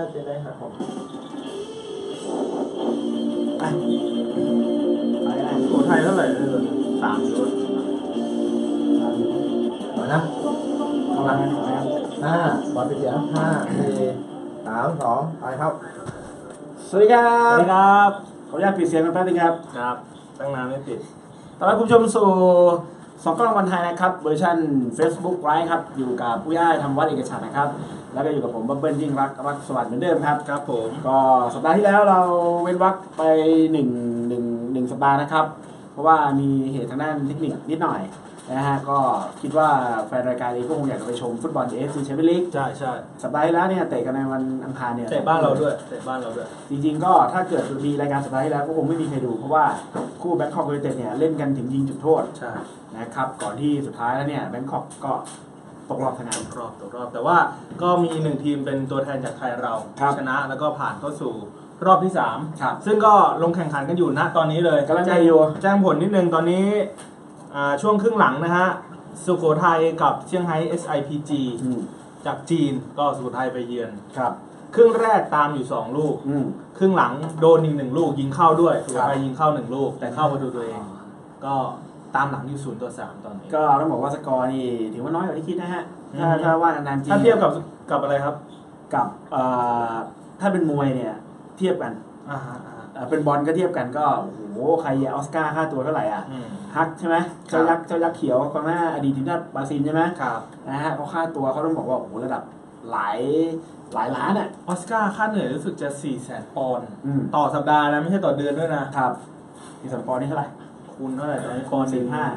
จะได้หาของไปโอ้ไทยเท่าไหร่เลย3ชุดเอานะเอาละบอลไปเสีย5 4 3 2ไปครับสวัสดีครับขออนุญาตปิดเสียงกันแป๊บนึงครับครับตั้งนานไม่ปิดต้อนรับคุณผู้ชมสู่สองกล้องวันไทยนะครับเวอร์ชัน Facebook Live ครับอยู่กับผู้ย่าทำวัดเอกฉันท์นะครับแล้วก็อยู่กับผมบับเบิ้ลยิ่งรักสวัสดิ์เหมือนเดิมครับครับผมก็สัปดาห์ที่แล้วเราเว้นวรรคไป1สัปดาห์นะครับเพราะว่ามีเหตุทางด้านเทคนิคนิดหน่อยนะฮะก็คิดว่าแฟนรายการเองก็คงอยากจะไปชมฟุตบอล AFC Champions League ใช่สัปดาห์ที่แล้วเนี่ยเตะกันในวันอังคารเนี่ยเตะบ้านเราด้วยจริงๆก็ถ้าเกิดมีรายการสัปดาห์ที่แล้วก็คงไม่มีใครดูเพราะว่าคู่แบงคอกยูไนเต็ดเนี่ยเล่นกันถึงยิงจุดโทษใช่นะครับก่อนที่สุดท้ายแล้วเนี่ยแบงคอกก็ตกรอบทางานตกรอบแต่ว่าก็มี1ทีมเป็นตัวแทนจากไทยเราชนะแล้วก็ผ่านเข้าสู่รอบที่3ซึ่งก็ลงแข่งขันกันอยู่ณตอนนี้เลยกำลังใจอยู่แจ้งผลนิดนึงตอนนี้ช่วงครึ่งหลังนะฮะสุโขทัยกับเชียงไฮ้ SIPG จากจีนก็สุโขทัยไปเยือนครับครึ่งแรกตามอยู่2ลูกครึ่งหลังโดนอีก1ลูกยิงเข้าด้วยสุโขทัยยิงเข้า1ลูกแต่เข้าประตูตัวเองก็ตามหลังอยู่0-3ตอนนี้ก็ต้องบอกว่าสกอร์นี่ถือว่าน้อยกว่าที่คิดนะฮะถ้าว่านานๆจีนถ้าเทียบกับอะไรครับกับถ้าเป็นมวยเนี่ยเทียบกันเป็นบอลก็เทียบกันก็โอ้โหใครออสการ์ค่าตัวเท่าไหร่ฮักใช่ไหมเจ้ายักษ์เขียวกองหน้าอดีตทีมชาติบราซิลใช่ไหมครับนะฮะเขาค่าตัวเขาต้องบอกว่าโอ้โหระดับหลายล้านอ่ะออสการ์ค่าเหนื่อยรู้สึกจะ400,000 ปอนด์ต่อสัปดาห์นะไม่ใช่ต่อเดือนด้วยนะครับ 400,000 ปอนด์นี่เท่าไหร่คูณเท่าไหร่ตอนนี้ปอนด์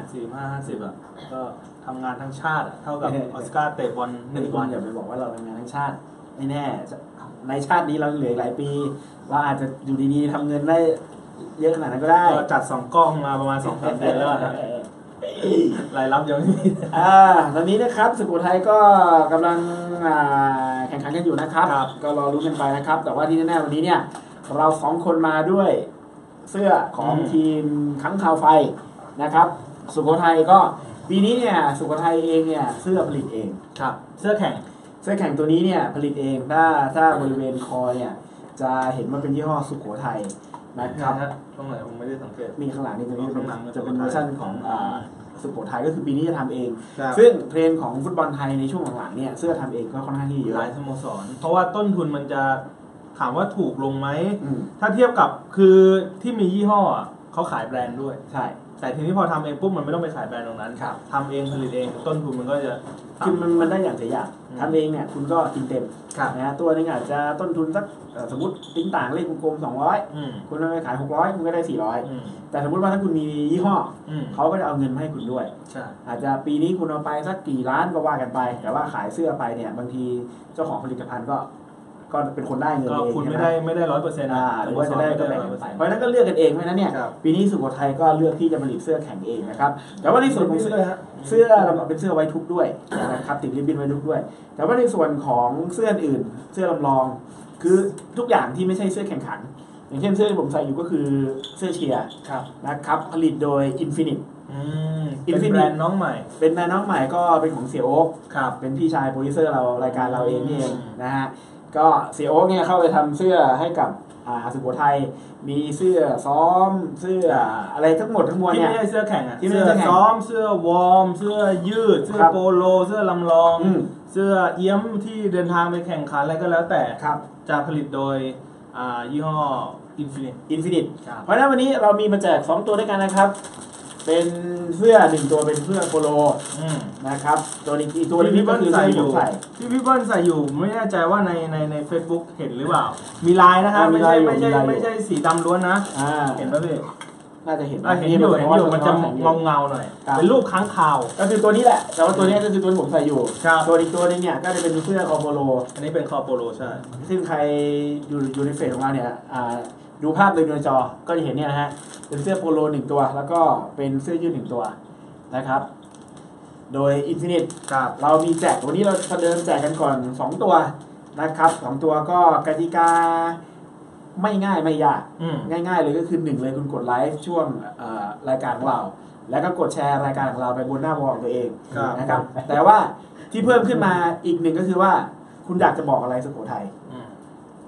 45-50อ่ะก็ทำงานทั้งชาติเท่ากับออสการ์เตะบอล1 วันอย่าไปบอกว่าเราทำงานทั้งชาติไม่แน่ในชาตินี้เราเหลือหลายปีเราอาจจะอยู่ดีๆทำเงินได้เยอะขนาดนั้นก็ได้ก็จัด2 กล้องมาประมาณ 2-3 เดือนแล้วนะรายรับยังไม่มีตอนนี้นะครับสุโขทัยก็กำลังแข่งขันกันอยู่นะครับก็รอรู้กันไปนะครับแต่ว่าที่แน่ๆวันนี้เนี่ยเรา2 คนมาด้วยเสื้อของทีมค้างคาวไฟนะครับสุโขทัยก็ปีนี้เนี่ยสุโขทัยเองเนี่ยเสื้อผลิตเองครับเสื้อแข่งตัวนี้เนี่ยผลิตเองถ้าบริเวณคอเนี่ยจะเห็นว่าเป็นยี่ห้อสุโขทัยนะครับตรงไหนผมไม่ได้สังเกตมีข้างหลังนี่ตรงนี้จะเป็นเวอร์ชันของสุโขทัยก็คือปีนี้จะทำเองซึ่งเทรนด์ของฟุตบอลไทยในช่วงหลังๆเนี่ยเสื้อทำเองก็ค่อนข้างที่เยอะหลายสโมสรเพราะว่าต้นทุนมันจะถามว่าถูกลงไหมถ้าเทียบกับคือที่มียี่ห้อเขาขายแบรนด์ด้วยใช่แต่ทีนี้พอทำเองปุ๊บมันไม่ต้องไปขายแบรนด์ตรงนั้นทำเองผลิตเองต้นทุนมันก็จะคือมันได้อย่างเสียอย่างทำเองเนี่ยคุณก็กินเต็มนะตัวนึงอาจจะต้นทุนสักสมมติติ้งต่างเลขกลมๆ200คุณไปขาย600คุณก็ได้400แต่สมมติว่าถ้าคุณมียี่ห้อเขาก็จะเอาเงินมาให้คุณด้วยอาจจะปีนี้คุณเอาไปสักกี่ล้านก็ว่ากันไปแต่ว่าขายเสื้อไปเนี่ยบางทีเจ้าของผลิตภัณฑ์ก็เป็นคนได้เงินเองคุณไม่ได้100% หรือว่าจะได้ก็แบ่งกันไปเพราะฉะนั้นก็เลือกกันเองเพราะฉะนั้นเนี่ยปีนี้สุโขทัยก็เลือกที่จะผลิตเสื้อแข่งเองนะครับแต่ว่าในส่วนของเสื้อเราเป็นเสื้อไว้ทุกด้วยนะครับติดริบบิ้นไว้ทุกด้วยแต่ว่าในส่วนของเสื้ออื่นเสื้อลำลองคือทุกอย่างที่ไม่ใช่เสื้อแข่งขันอย่างเช่นเสื้อที่ผมใส่อยู่ก็คือเสื้อเชียร์นะครับผลิตโดย Infinite เป็นแบรนด์น้องใหม่ก็เป็นของเสี่ยโอ๊คเป็นพี่ชายโปรดิวเซอร์เรารายการเราเองนี่เองนะฮะก็เสี่ยโอ๊คเนี่ยเข้าไปทำเสื้อให้กับสุโขทัยมีเสื้อซ้อมเสื้ออะไรทั้งหมดทั้งมวลเนี่ยที่ไม่ใช่เสื้อแข่งอ่ะเสื้อซ้อมเสื้อวอร์มเสื้อยืดเสื้อโปโลเสื้อลำลองเสื้อเอี้ยมที่เดินทางไปแข่งขันอะไรก็แล้วแต่จะผลิตโดยยี่ห้อ Infinite เพราะฉะนั้นวันนี้เรามีมาแจก2 ตัวด้วยกันนะครับเป็นเสื้อ1 ตัวเป็นเสื้อโปโลนะครับตัวอีกตัวนึงก็คือเสื้อที่ผมใส่ที่พี่เบิ้ลใส่อยู่ไม่แน่ใจว่าใน Facebook เห็นหรือเปล่ามีลายนะครับไม่ใช่สีดำล้วนนะเห็นป่ะพี่น่าจะเห็นอยู่มันจะเงาหน่อยเป็นรูปค้างคาวก็คือตัวนี้แหละแต่ว่าตัวนี้ก็คือตัวที่ผมใส่อยู่ตัวอีกตัวนึงเนี่ยก็จะเป็นเสื้อคอโปโลอันนี้เป็นคอโปโลใช่ซึ่งใครอยู่ในเฟซของเราเนี่ยดูภาพในจอก็จะเห็นเนี่ยนะฮะเป็นเสื้อโปโล1 ตัวแล้วก็เป็นเสื้อยืด1 ตัวนะครับโดย Infinite เรามีแจกวันนี้เราประเดิมแจกกันก่อน2 ตัวนะครับ2 ตัวก็กติกาไม่ง่ายไม่ยากง่ายๆเลยก็คือ1เลยคุณกดไลค์ช่วงรายการของเราแล้วก็กดแชร์รายการของเราไปบนหน้าวอลตัวเองนะครับแต่ว่าที่เพิ่มขึ้นมาอีก1ก็คือว่าคุณอยากจะบอกอะไรสุโขทัย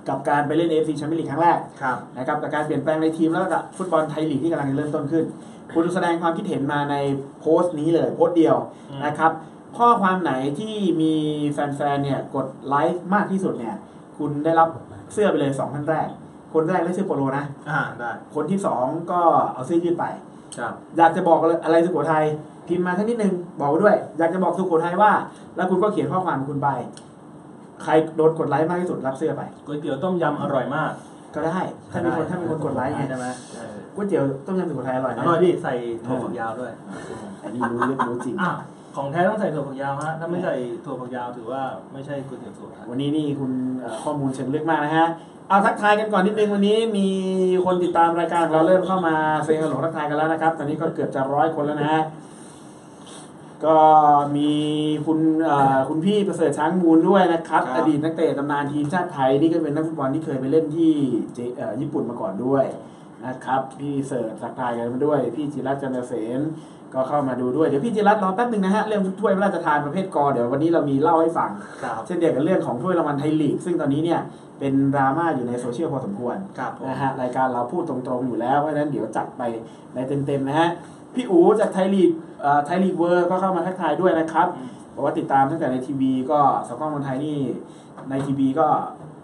กับการไปเล่น AFC แชมเปี้ยนลีกครั้งแรกครับนะครับกับการเปลี่ยนแปลงในทีมแล้วก็ฟุตบอลไทยลีกที่กำลังจะเริ่มต้นขึ้น คุณแสดงความคิดเห็นมาในโพสต์นี้เลยโพสต์เดียวนะครับข้อความไหนที่มีแฟนๆเนี่ยกดไลค์มากที่สุดเนี่ยคุณได้รับเสื้อไปเลย2ท่านแรกคนแรกได้เสื้อโปโลนะได้คนที่2ก็เอาเสื้อยืดไปครับอยากจะบอกอะไรสุโขทัยพิมพ์มาสักนิดนึงบอกไว้ด้วยอยากจะบอกสุโขทัยว่าแล้วคุณก็เขียนข้อความของคุณไปใครโดนกดไลค์มากที่สุดรับเสื้อไปก๋วยเตี๋ยวต้มยำอร่อยมากก็ได้ถ้ามีคนกดไลค์ไงใช่ไหมก๋วยเตี๋ยวต้มยำสุโขทัยอร่อยอนะร่อยดิใส่ถั่วฝักยาวด้วยอันนี้รู้จริงของแท้ต้องใส่ถั่วฝักยาวฮะถ้าไม่ใส่ถั่วฝักยาวถือว่าไม่ใช่ก๋วยเตี๋ยวสุโขทัยวันนี้นี่คุณข้อมูลเชิงลึกมากนะฮะเอาทักทายกันก่อนนิดนึงวันนี้มีคนติดตามรายการเราเริ่มเข้ามาเซ็นฮัลโหลทักทายกันแล้วนะครับตอนนี้ก็เกือบจะ100 คนแล้วนะฮะก็มีคุณพี่ประเสริฐช้างมูลด้วยนะครับอดีตนักเตะตำนานทีมชาติไทยนี่ก็เป็นนักฟุตบอลที่เคยไปเล่นที่ญี่ปุ่นมาก่อนด้วยนะครับพี่เสิร์ชทักทายกันมาด้วยพี่จิรัตน์จันทเสนก็เข้ามาดูด้วยเดี๋ยวพี่จิรัตน์รอแป๊บนึงนะฮะเรื่องถ้วยพระราชทานประเภทกเดี๋ยววันนี้เรามีเล่าให้ฟังเช่นเดียวกับเรื่องของถ้วยรางวัลไทยลีกซึ่งตอนนี้เนี่ยเป็นดราม่าอยู่ในโซเชียลพอสมควรนะฮะรายการเราพูดตรงๆอยู่แล้วเพราะฉะนั้นเดี๋ยวจัดไปในเต็มๆนะฮะพี่อู๋จากไทยลีกเวอร์ก็เข้ามาทักทายด้วยนะครับบอกว่าติดตามตั้งแต่ในทีวีก็สกอตบอลไทยนี่ในทีวีก็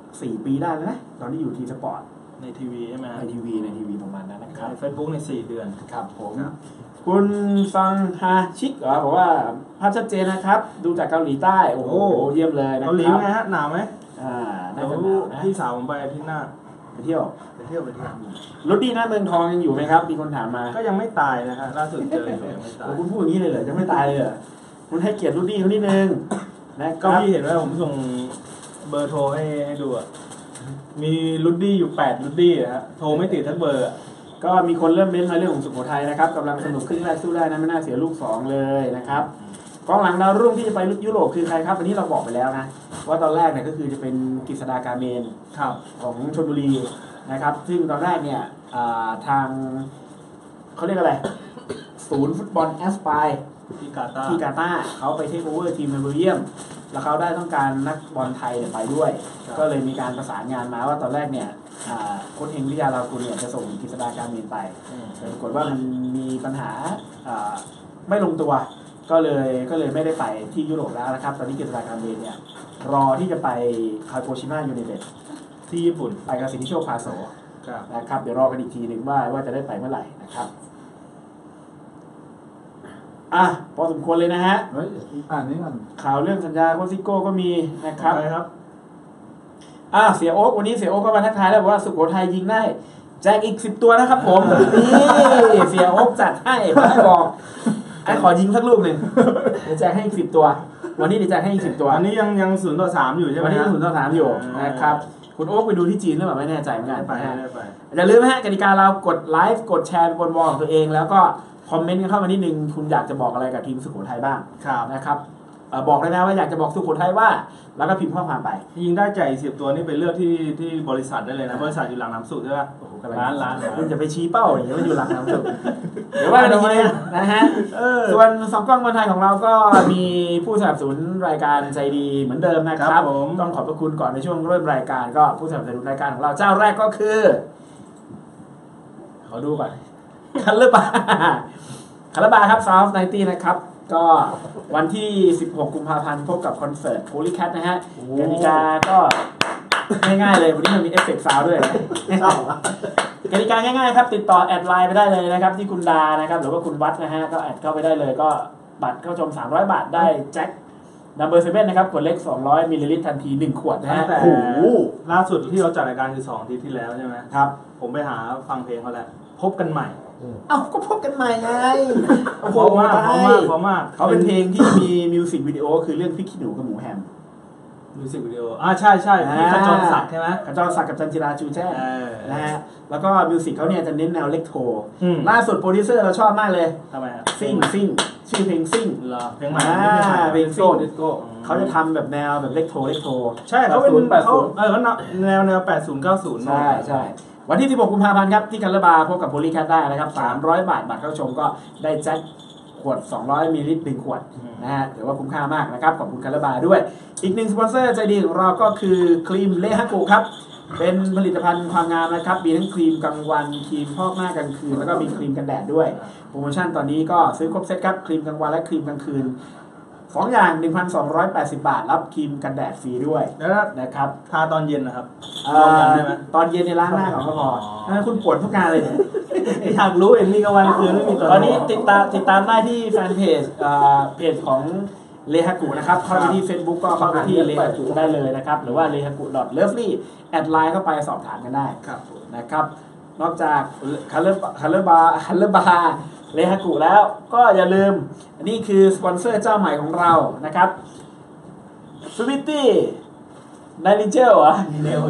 4 ปีได้แล้วนะตอนที่อยู่ทีสปอร์ตในทีวีใช่ไหมในทีวีประมาณนั้นนะครับใน Facebook ใน4 เดือนครับผมคุณซังฮาชิกบอกว่าภาพชัดเจนนะครับดูจากเกาหลีใต้โอ้โหเยี่ยมเลยนะครับเกาหลีไงฮะหนาวไหมน่าจะหนาวนะพี่สาวผมไปอาทิตย์หน้าไปเที่ยวรถดีหน้าเมืองทองยังอยู่ไหมครับมีคนถามมาก็ยังไม่ตายนะฮะล่าสุดเจอยังไม่ตายคุณพูดอย่างนี้เลยเหรอยังไม่ตายเลยเหรอคุณให้เกียรติรถดีเขานิดนึงนะก็พี่เห็นว่าผมส่งเบอร์โทรให้ดูอ่ะมีรุ่นดี้อยู่8รุ่นดี้ฮะโทรไม่ติดทั้งเบอร์ก็มีคนเริ่มเม้นมาเรื่องของสุโขทัยนะครับกำลังสนุกครึ่งแรกสู้ได้นะไม่น่าเสียลูก2เลยนะครับกองหลังดาวรุ่งที่จะไปยุโรปคือใครครับวันนี้เราบอกไปแล้วนะว่าตอนแรกเนี่ยก็คือจะเป็นกฤษฎากาเมนของชลบุรีนะครับซึ่งตอนแรกเนี่ยทางเขาเรียกอะไรศูนย์ฟุตบอลแอสไพร์ที่กาตาร์เขาไปเทคโอเวอร์ทีมในเบลเยียมแล้วเขาได้ต้องการนักบอลไทยไปด้วยก็เลยมีการประสานงานมาว่าตอนแรกเนี่ยโค้ชเฮงวิทยาลากุลเนี่ยจะส่งกฤษฎากาเมนไปแต่ปรากฏว่ามันมีปัญหาไม่ลงตัวก็เลยไม่ได้ไปที่ยุโรปแล้วนะครับตอนนี้กฤษฎากาเมนเนี่ยรอที่จะไปคาโกชิมะยูไนเต็ดที่ญี่ปุ่นไปกับสิทธิโชคพาโสนะครับเดี๋ยวรอกันอีกทีหนึ่งว่าจะได้ไปเมื่อไหร่นะครับพอสมควรเลยนะฮะนี้ก่อนข่าวเรื่องสัญญาโคซิโก้ก็มีนะครับเสียโอ๊กวันนี้เสียโอ๊กก็มาทักทายแล้วบอกว่าสุโขทัยยิงได้แจกอีก10 ตัวนะครับผมนี่เสียโอ๊กจัดให้บอกขอยิงสักลูกหนึ่งเดี๋ยวแจกให้อีก10 ตัววันนี้เดี๋ยวแจกให้อีก10 ตัวอันนี้ยัง0-3อยู่ใช่ไหมวันนี้0-3อยู่นะครับคุณโอ๊กไปดูที่จีนหรือเปล่าไม่แน่ใจเหมือนกันไปอย่าลืมนะฮะกติกาเรากดไลฟ์กดแชร์บนวอลของตัวเองแล้วก็คอมเมนต์กันเข้ามานิดนึงคุณอยากจะบอกอะไรกับทีมสุโขทัยบ้างนะครับบอกเลยนะว่าอยากจะบอกสุโขทัยว่าแล้วก็พิมพ์ข้อความไปยิงได้ใจ10 ตัวนี่ไปเลือกที่บริษัทได้เลยนะบริษัทอยู่หลังน้ำสุดใช่ไหมร้านคุณจะไปชี้เป้าอย่างนี้ว่าอยู่หลังน้ำสุดเดี๋ยวว่ากันทีนะฮะส่วนสองกล้องบอลไทยของเราก็มีผู้สนับสนุนรายการใจดีเหมือนเดิมนะครับต้องขอบพระคุณก่อนในช่วงเริ่มรายการก็ผู้สนับสนุนรายการของเราเจ้าแรกก็คือขอดูก่อนคัลเลอร์บาครับซาวฟ์90นะครับก็วันที่16 กุมภาพันธ์พบกับคอนเสิร์ตโพลีแคทนะฮะกติกาก็ง่ายๆเลยวันนี้มันมีเอฟเฟกต์ซาวด์ด้วยกติกาง่ายๆครับติดต่อแอดไลน์ไปได้เลยนะครับที่คุณดานะครับหรือว่าคุณวัดนะฮะก็แอดเข้าไปได้เลยก็บัตรเข้าชม300 บาทได้แจ็คนัมเบอร์7นะครับขวดเล็ก200 มิลลิลิตรทันที1 ขวดนะฮะโอ้โหล่าสุดที่เราจัดรายการคือ2 อาทิตย์ที่แล้วใช่ไหมครับผมไปหาฟังเพลงเขาแล้วพบกันใหม่ก็พบกันใหม่ไงเพราะมากเขาเป็นเพลงที่มีมิวสิกวิดีโอคือเรื่องพริกขี้หนูกับหมูแฮมมิวสิกวิดีโอใช่พี่ขจรศักดิ์ใช่ไหมขจรศักดิ์กับจันจิราชูแจ้นะฮะแล้วก็มิวสิกเขาเนี่ยจะเน้นแนวเล็กโทล่าสุดโปรดิวเซอร์เราชอบมากเลยทำไมครับซิ่งชื่อเพลงซิ่งเพลงใหม่เพลงซิ่งเขาจะทำแบบแนวแบบเล็กโทใช่เขาเป็นเขาแนว80 90 ใช่วันที่16 กุมภาพันธ์ครับที่คัลเลอร์บาร์พบกับโพลีแคทได้นะครับ300 บาทบัตรเข้าชมก็ได้แจ็คขวด200 มิลลิลิตร1 ขวดนะฮะถือว่าคุ้มค่ามากนะครับขอบคุณคัลเลอร์บาร์ด้วยอีกหนึ่งสปอนเซอร์ใจดีของเราก็คือครีมเลฮากุครับเป็นผลิตภัณฑ์ความงามนะครับมีทั้งครีมกลางวันครีมพอกหน้ากลางคืนแล้วก็มีครีมกันแดดด้วยโปรโมชั่นตอนนี้ก็ซื้อครบเซ็ตครับครีมกลางวันและครีมกลางคืน2 อย่าง 1,280 บาทรับครีมกันแดดฟรีด้วยนะครับทาตอนเย็นนะครับตอนเย็นในล้างหน้าของก็พอคุณปวดทุกงานเลยเนี่ยอยากรู้เอ็นมีกลางวันคืนไม่มีตอนนี้ติดตามได้ที่แฟนเพจของเลฮากุนะครับเข้าไปที่ Facebook ก็เข้าไปที่เลฮากุได้เลยนะครับหรือว่า lehaku.lovely แอดไลน์เข้าไปสอบถามกันได้นะครับนอกจากคัลเลอร์บาร์เลฮากุแล้วก็อย่าลืมอันนี้คือสปอนเซอร์เจ้าใหม่ของเรานะครับสวิตตี้ไนลิเจลอ่ะ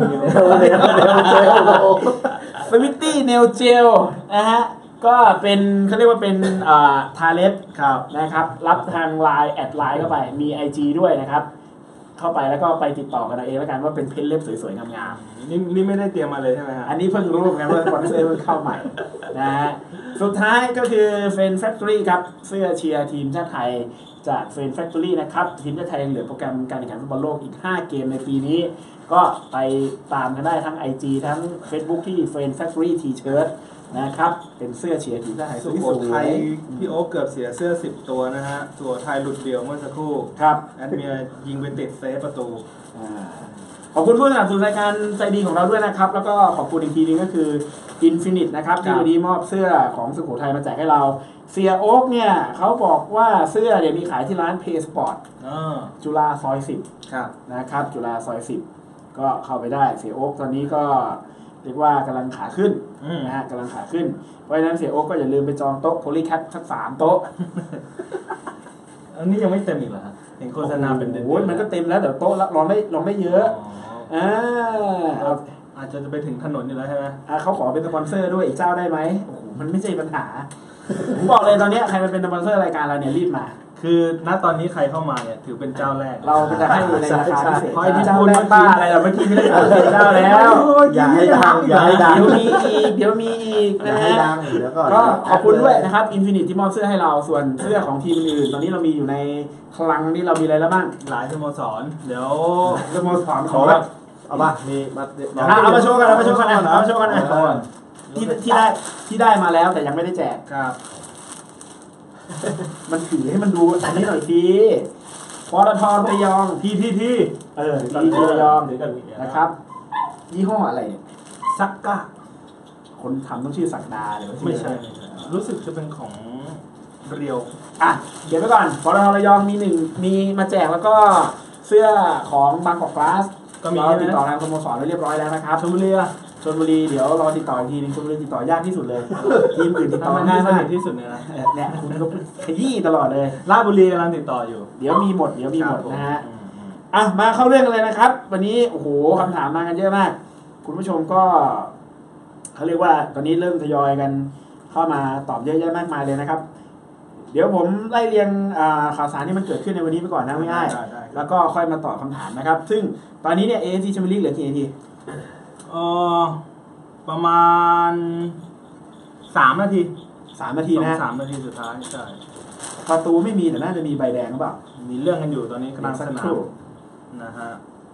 สวิตตี้เนลเจลนะฮะก็เป็นเขาเรียกว่าเป็นทาเล็บนะครับรับทางไลน์แอดไลน์เข้าไปมี IG ด้วยนะครับเข้าไปแล้วก็ไปติดต่อกันเองแล้วกันว่าเป็นเพนเล็บสวยๆงามๆนี่ไม่ได้เตรียมมาเลยใช่ไหมฮะอันนี้เพิ่งรู้เหมือนกันว่าสปอนเซอร์เพิ่งเข้าใหม่นะฮะสุดท้ายก็คือเฟรนด์แฟคทอรี่ครับเสื้อเชียร์ทีมชาติไทยจากเฟรนด์แฟคทอรี่นะครับทีมชาติไทยยังเหลือโปรแกรมการแข่งขันฟุตบอลโลกอีก5 เกมในปีนี้ก็ไปตามกันได้ทั้ง IG ทั้ง Facebook ที่ Friend Factory T-shirt นะครับเป็นเสื้อเชียร์ทีมชาติไทยสุโขทัยพี่โอ๊คเกือบเสียเสื้อ10 ตัวนะฮะสุโขทัยหลุดเดี่ยวเมื่อสักครู่ครับแอดเมียยิงไปติดเซฟประตูขอบคุณผู้สนับสนุนรายการใจดีของเราด้วยนะครับแล้วก็ขอบคุณอีกทีนึงก็คือ Infinite นะครับที่วันนี้มอบเสื้อของสุโขทัยมาแจกให้เราเสียโอ๊คเนี่ยเขาบอกว่าเสื้อเนี่ยมีขายที่ร้าน Pay Sport จุฬาซอย10นะครับจุฬาซอย10ก็เข้าไปได้เสียโอ๊คตอนนี้ก็เรียกว่ากำลังขาขึ้นนะฮะกำลังขาขึ้นเพราะฉะนั้นเสียโอ๊คก็อย่าลืมไปจองโต๊ะโพลีแคทสัก3 โต๊ะอันนี้ยังไม่เต็มอีกเหรอฮะเห็นโฆษณาเป็นเดือนโอ้ยมันก็เต็มแล้วแต่โต๊ะลองได้เยอะอาจจะไปถึงถนนอยู่แล้วใช่ไหมเขาขอเป็นสปอนเซอร์ด้วยอีกเจ้าได้ไหมโอ้โหมันไม่ใช่ปัญหาผมบอกเลยตอนนี้ใครมาเป็นสปอนเซอร์รายการเราเนี่ยรีบมาคือณตอนนี้ใครเข้ามาเนี่ยถือเป็นเจ้าแรกเราจะให้ในราคาพิเศษเพราะไอ้ที่พูดบ้าอะไรเราไม่คิดไม่ได้เจ้าแล้วอย่าให้ดังเดี๋ยวมีอีกนะฮะก็ขอบคุณด้วยนะครับ Infinite ที่มอบเสื้อให้เราส่วนเสื้อของทีมอื่นตอนนี้เรามีอยู่ในคลังที่เรามีอะไรแล้วบ้างหลายสโมสรเดี๋ยวสโมสรของเอาป่ะมีมาเอามาโชว์กันที่ได้มาแล้วแต่ยังไม่ได้แจกครับมันถือให้มันดูอันนี้หน่อยทีปตท.ระยองที่ที่ระยองนะครับยี่ห้ออะไรซักก้าคนทำต้องชื่อศักดาเลยไม่ใช่รู้สึกจะเป็นของเรียวเดี๋ยวไปก่อนปตท.ระยองมีมาแจกแล้วก็เสื้อของบางกอกกลาสก็มีติดต่อทางสโมสรไว้เรียบร้อยแล้วนะครับชลบุรีเดี๋ยวรอติดต่ออีกทีนึงชลบุรีติดต่อยากที่สุดเลยทีมอื่นติดต่อง่ายมากที่สุดเนี่ยนะเนี่ยคุณก็ขยี้ตลอดเลยราชบุรีกำลังติดต่ออยู่เดี๋ยวมีหมดนะฮะมาเข้าเรื่องกันเลยนะครับวันนี้โอ้โหคำถามมากันเยอะมากคุณผู้ชมก็เขาเรียกว่าตอนนี้เริ่มทยอยกันเข้ามาตอบเยอะแยะมากมายเลยนะครับเดี๋ยวผมไล่เรียงข่าวสารที่มันเกิดขึ้นในวันนี้ไปก่อนนะง่ายๆแล้วก็ค่อยมาตอบคำถามนะครับซึ่งตอนนี้เนี่ย AFC แชมเปี้ยนลีกเหลือกี่นาทีประมาณ3 นาทีนะ 3 นาทีสุดท้ายใช่ประตูไม่มีแต่น่าจะมีใบแดงหรือเปล่ามีเรื่องกันอยู่ตอนนี้กำลังสนามนะฮะ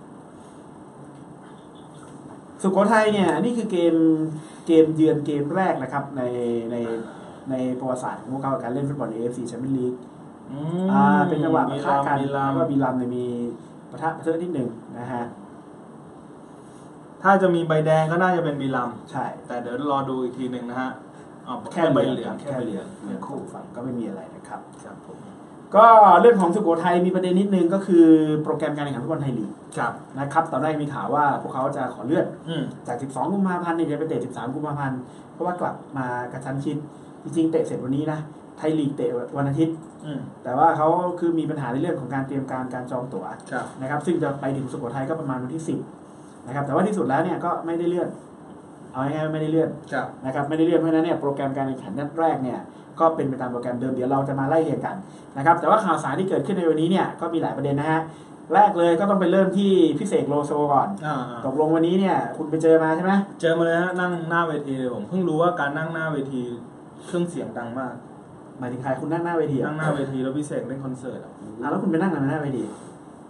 สุโขทัยเนี่ยนี่คือเกมเยือนเกมแรกนะครับในประวัติศาสตร์ของพวกเขาการเล่นฟุตบอล AFC แชมเปี้ยนลีกเป็นจังหวะปะทะกันแล้วก็บีรัมเนี่ยมีปะทะเพิ่มนิดหนึ่งนะฮะถ้าจะมีใบแดงก็น่าจะเป็นบีรัมใช่แต่เดี๋ยวรอดูอีกทีหนึ่งนะฮะแค่ใบเหลืองคู่ฝั่งก็ไม่มีอะไรนะครับก็เรื่องของสุโขทัยมีประเด็นนิดนึงก็คือโปรแกรมการแข่งขันฟุตบอลไทยลีกนะครับตอนแรกมีข่าวว่าพวกเขาจะขอเลื่อนจาก12 กุมภาพันธ์เนี่ยจะไปเตะ13 กุมภาพันธ์เพราะว่ากลับมากระชั้นชิดจริงๆเตะเสร็จวันนี้นะไทยลีกเตะวันอาทิตย์แต่ว่าเขาคือมีปัญหาในเรื่องของการเตรียมการจองตั๋วนะครับซึ่งจะไปถึงสุโขทัยก็ประมาณวันที่10นะครับแต่ว่าที่สุดแล้วเนี่ยก็ไม่ได้เลื่อนเอาง่ายๆไม่ได้เลื่อนนะครับไม่ได้เลื่อนเพราะฉะนั้นเนี่ยโปรแกรมการแข่งขันนัดแรกเนี่ยก็เป็นไปตามโปรแกรมเดิมเดี๋ยวเราจะมาไล่เรียงกันนะครับแต่ว่าข่าวสารที่เกิดขึ้นในวันนี้เนี่ยก็มีหลายประเด็นนะฮะแรกเลยก็ต้องไปเริ่มที่พิเศษโลโซก่อนตกลงวันนี้เนี่ยคุณไปเจอมาใช่ไหมเจอมาเลยฮะนั่งหน้าเวทีเลยผมเพิ่งรู้ว่าการนั่งหน้าเวทีเครื่องเสียงดังมากหมายถึงใครคุณนั่งหน้าเวทีนั่งหน้าเวทีแล้วพิเศษเล่นคอนเสิร์ตแล้วคุณไปนั่งหน้าเวทีโ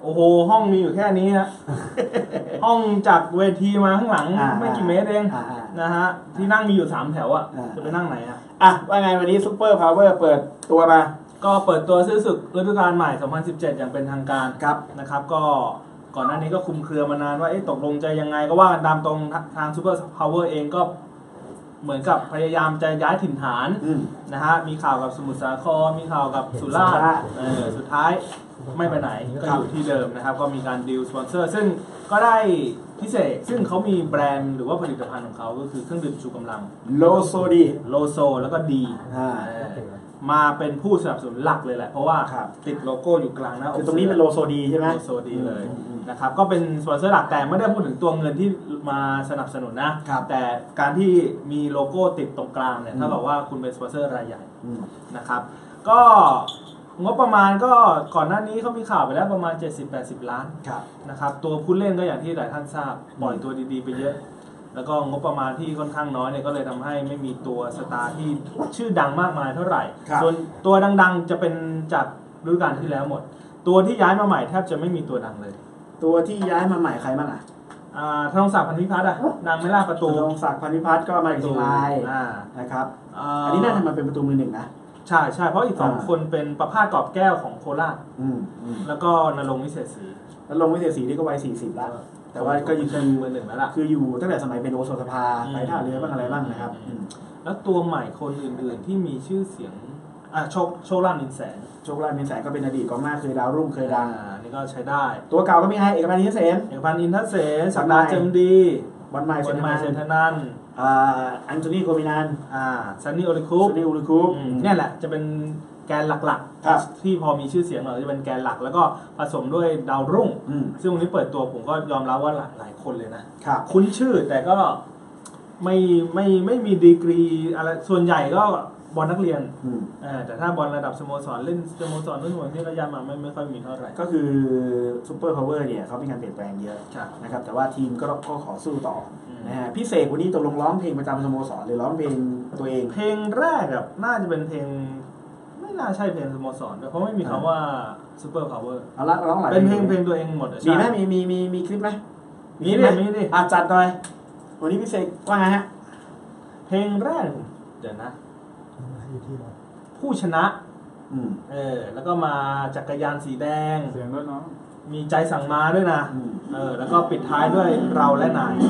โอ้โหห้องมีอยู่แค่นี้ฮะ ห้องจากเวทีมาข้างหลังไม่กี่เมตรเองนะฮะที่นั่งมีอยู่3แถวอ่ะจะไปนั่งไหนอ่ะว่าไงวันนี้ซุปเปอร์พาวเวอร์เปิดตัวมาก็เปิดตัวซื้อศึกฤดูกาลใหม่ 2017 อย่างเป็นทางการนะครับก็ก่อนหน้านี้ก็คุมเครือมานานว่าตกลงใจยังไงก็ว่ากันตามตรงทางซุปเปอร์พาวเวอร์เองก็เหมือนกับพยายามจะย้ายถิ่นฐานนะฮะมีข่าวกับสมุทรสาครมีข่าวกับสุราษฎร์สุดท้ายไม่ไปไหนก็อยู่ที่เดิมนะครับก็มีการดีลสปอนเซอร์ซึ่งก็ได้พิเศษซึ่งเขามีแบรนด์หรือว่าผลิตภัณฑ์ของเขาก็คือเครื่องดื่มชูกำลังโลโซดีแล้วก็ดีมาเป็นผู้สนับสนุนหลักเลยแหละเพราะว่าติดโลโก้อยู่กลางนะคือตรงนี้เป็นโลโซดีใช่ไหมโลโซดีเลยนะครับก็เป็นสปอนเซอร์หลักแต่ไม่ได้พูดถึงตัวเงินที่มาสนับสนุนนะแต่การที่มีโลโก้ติดตรงกลางเนี่ยเท่ากับว่าคุณเป็นสปอนเซอร์รายใหญ่นะครับก็งบประมาณก็ก่อนหน้านี้เขามีข่าวไปแล้วประมาณ 70-80 ล้านนะครับตัวผู้เล่นก็อย่างที่หลายท่านทราบปล่อยตัวดีๆไปเยอะแล้วก็งบประมาณที่ค่อนข้างน้อยเนี่ยก็เลยทำให้ไม่มีตัวสตาร์ที่ชื่อดังมากมายเท่าไหร่ส่วนตัวดังๆจะเป็นจากฤดูกาลที่แล้วหมดตัวที่ย้ายมาใหม่แทบจะไม่มีตัวดังเลยตัวที่ย้ายมาใหม่ใครบ้างธนงศักดิ์ พันธิพัฒน์ดังไม่ล่าประตูธนงศักดิ์ พันธิพัฒน์ก็มาจากเชียงรายนะครับอันนี้น่าจะมาเป็นประตูมือ1นะใช่เพราะอีก2คนเป็นประภาสกอบแก้วของโคราชแล้วก็ณรงค์วิเศษศรีที่ก็วัย40แล้วแต่ว่าก็อยู่เป็นมือ1แล้วล่ะคืออยู่ตั้งแต่สมัยเป็นโอโซสภาไปท่าเรือบ้างอะไรบ้างนะครับแล้วตัวใหม่คนอื่นๆที่มีชื่อเสียงโชคลาภนินแสงก็เป็นอดีตกองหน้าเคยดาวรุ่งเคยดังนี่ก็ใช้ได้ตัวเก่าก็มีใครเอกพันธ์อินทเสนสักดาเจมดีบอลไมเซนทนันอันโทนีโกมินันซันนี่โอลิคูปเนี่ยแหละจะเป็นแกนหลักๆที่พอมีชื่อเสียงหน่อยจะเป็นแกนหลักแล้วก็ผสมด้วยดาวรุ่งซึ่งวันนี้เปิดตัวผมก็ยอมรับว่าหลายคนเลยนะคุ้นชื่อแต่ก็ไม่มีดีกรีอะไรส่วนใหญ่ก็บอลนักเรียนแต่ถ้าบอลระดับสโมสรเล่นสโมสรนู่นนี่ระยะมาไม่ค่อยมีเท่าไหร่ก็คือซุปเปอร์พาวเวอร์เนี่ยเขามีการเปลี่ยนแปลงเยอะนะครับแต่ว่าทีมก็ขอสู้ต่อนะฮะพี่เสกวันนี้ตกลงร้องเพลงประจำสโมสรหรือร้องเพลงตัวเองเพลงแรกแบบน่าจะเป็นเพลงไม่น่าใช่เพลงสโมสรเพราะไม่มีคำว่าซุปเปอร์พาวเวอร์ร้องหลายเป็นเพลงตัวเองหมดมีไหมมีคลิปไหมมีดิจัดหน่อยวันนี้พี่เสกว่าไงฮะเพลงแรกเดี๋ยวนะผู้ชนะแล้วก็มาจักรยานสีแดงเสียงด้วยเนาะมีใจสั่งมาด้วยนะแล้วก็ปิดท้ายด้วยเราและนาย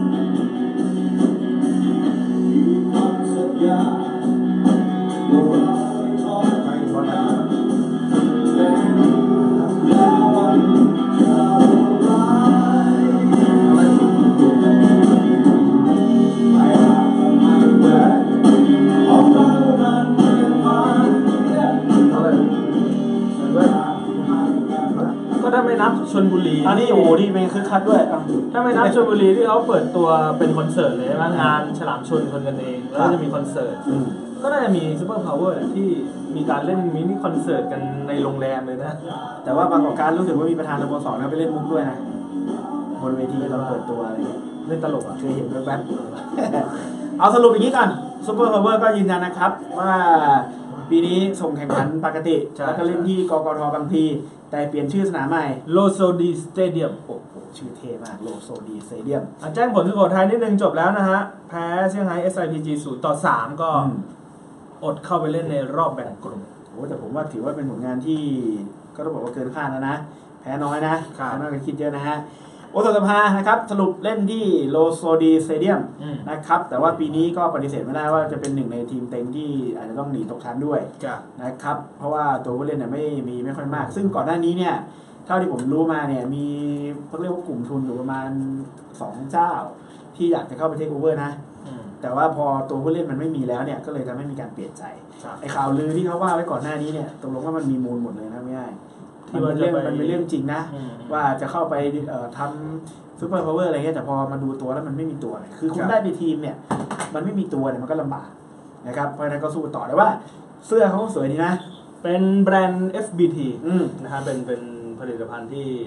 ถ้าไม่นับชลบุรีอันนี้โอ้โหนี่เป็นคึกคักด้วยถ้าไม่นับชลบุรีที่เขาเปิดตัวเป็นคอนเสิร์ตเลยว่างานฉลามชลคนกันเองแล้วจะมีคอนเสิร์ตก็น่าจะมีซุปเปอร์พาวเวอร์ที่มีการเล่นมินิคอนเสิร์ตกันในโรงแรมเลยนะแต่ว่าบางกการรู้สึกว่ามีประธานสโมสรไปเล่นมุกด้วยนะบนเวทีตอนเปิดตัวอะไรเล่นตลกเคยเห็นแว๊บๆเอาสรุปอย่างนี้ก่อนซุปเปอร์พาวเวอร์ก็ยืนยันนะครับว่าปีนี้ส่งแข่งขันปกติแล้วก็เล่นที่กกท.บางพลีแต่เปลี่ยนชื่อสนามใหม่โลโซดีสเตเดียมโอ้โหชื่อเท่มากโลโซดีสเตเดียมแจ้งผลสุโขทัยนิดนึงจบแล้วนะฮะแพ้เซี่ยงไฮ้ SIPG 0-3ก็อดเข้าไปเล่นในรอบแบ่งกลุ่มโอ้แต่ผมว่าถือว่าเป็นผลงานที่ก็ต้องบอกว่าเกินคาดแล้วนะแพ้น้อยนะแพ้น้อยกว่าคิดเยอะนะฮะโอโตสภานะครับสรุปเล่นที่โลโซดีสเตเดียมนะครับแต่ว่าปีนี้ก็ปฏิเสธไม่ได้ว่าจะเป็นหนึ่งในทีมเต็งที่อาจจะต้องหนีตกชั้นด้วยนะครับเพราะว่าตัวผู้เล่นเนี่ยไม่ค่อยมากซึ่งก่อนหน้านี้เนี่ยเท่าที่ผมรู้มาเนี่ยมีเขาเรียกว่ากลุ่มทุนอยู่ประมาณ2เจ้าที่อยากจะเข้าไปเทคโอเวอร์นะแต่ว่าพอตัวผู้เล่นมันไม่มีแล้วเนี่ยก็เลยทำให้มีการเปลี่ยนใจไอ้ข่าวลือที่เขาว่าไว้ก่อนหน้านี้เนี่ยตกลงว่ามันมีมูลหมดเลยนะไม่ใช่มันเป็นเรื่องจริงนะว่าจะเข้าไปทำซุปเปอร์พาวเวอร์อะไรเงี้ยแต่พอมาดูตัวแล้วมันไม่มีตัวเลยคือคุณได้ไปทีมเนี่ยมันไม่มีตัวเนี่ยมันก็ลำบากนะครับเพราะฉะนั้นก็สู้ต่อแต่ว่าเสื้อเขาสวยดีนะเป็นแบรนด์ FBT นะฮะเป็นผลิตภัณฑ์ที่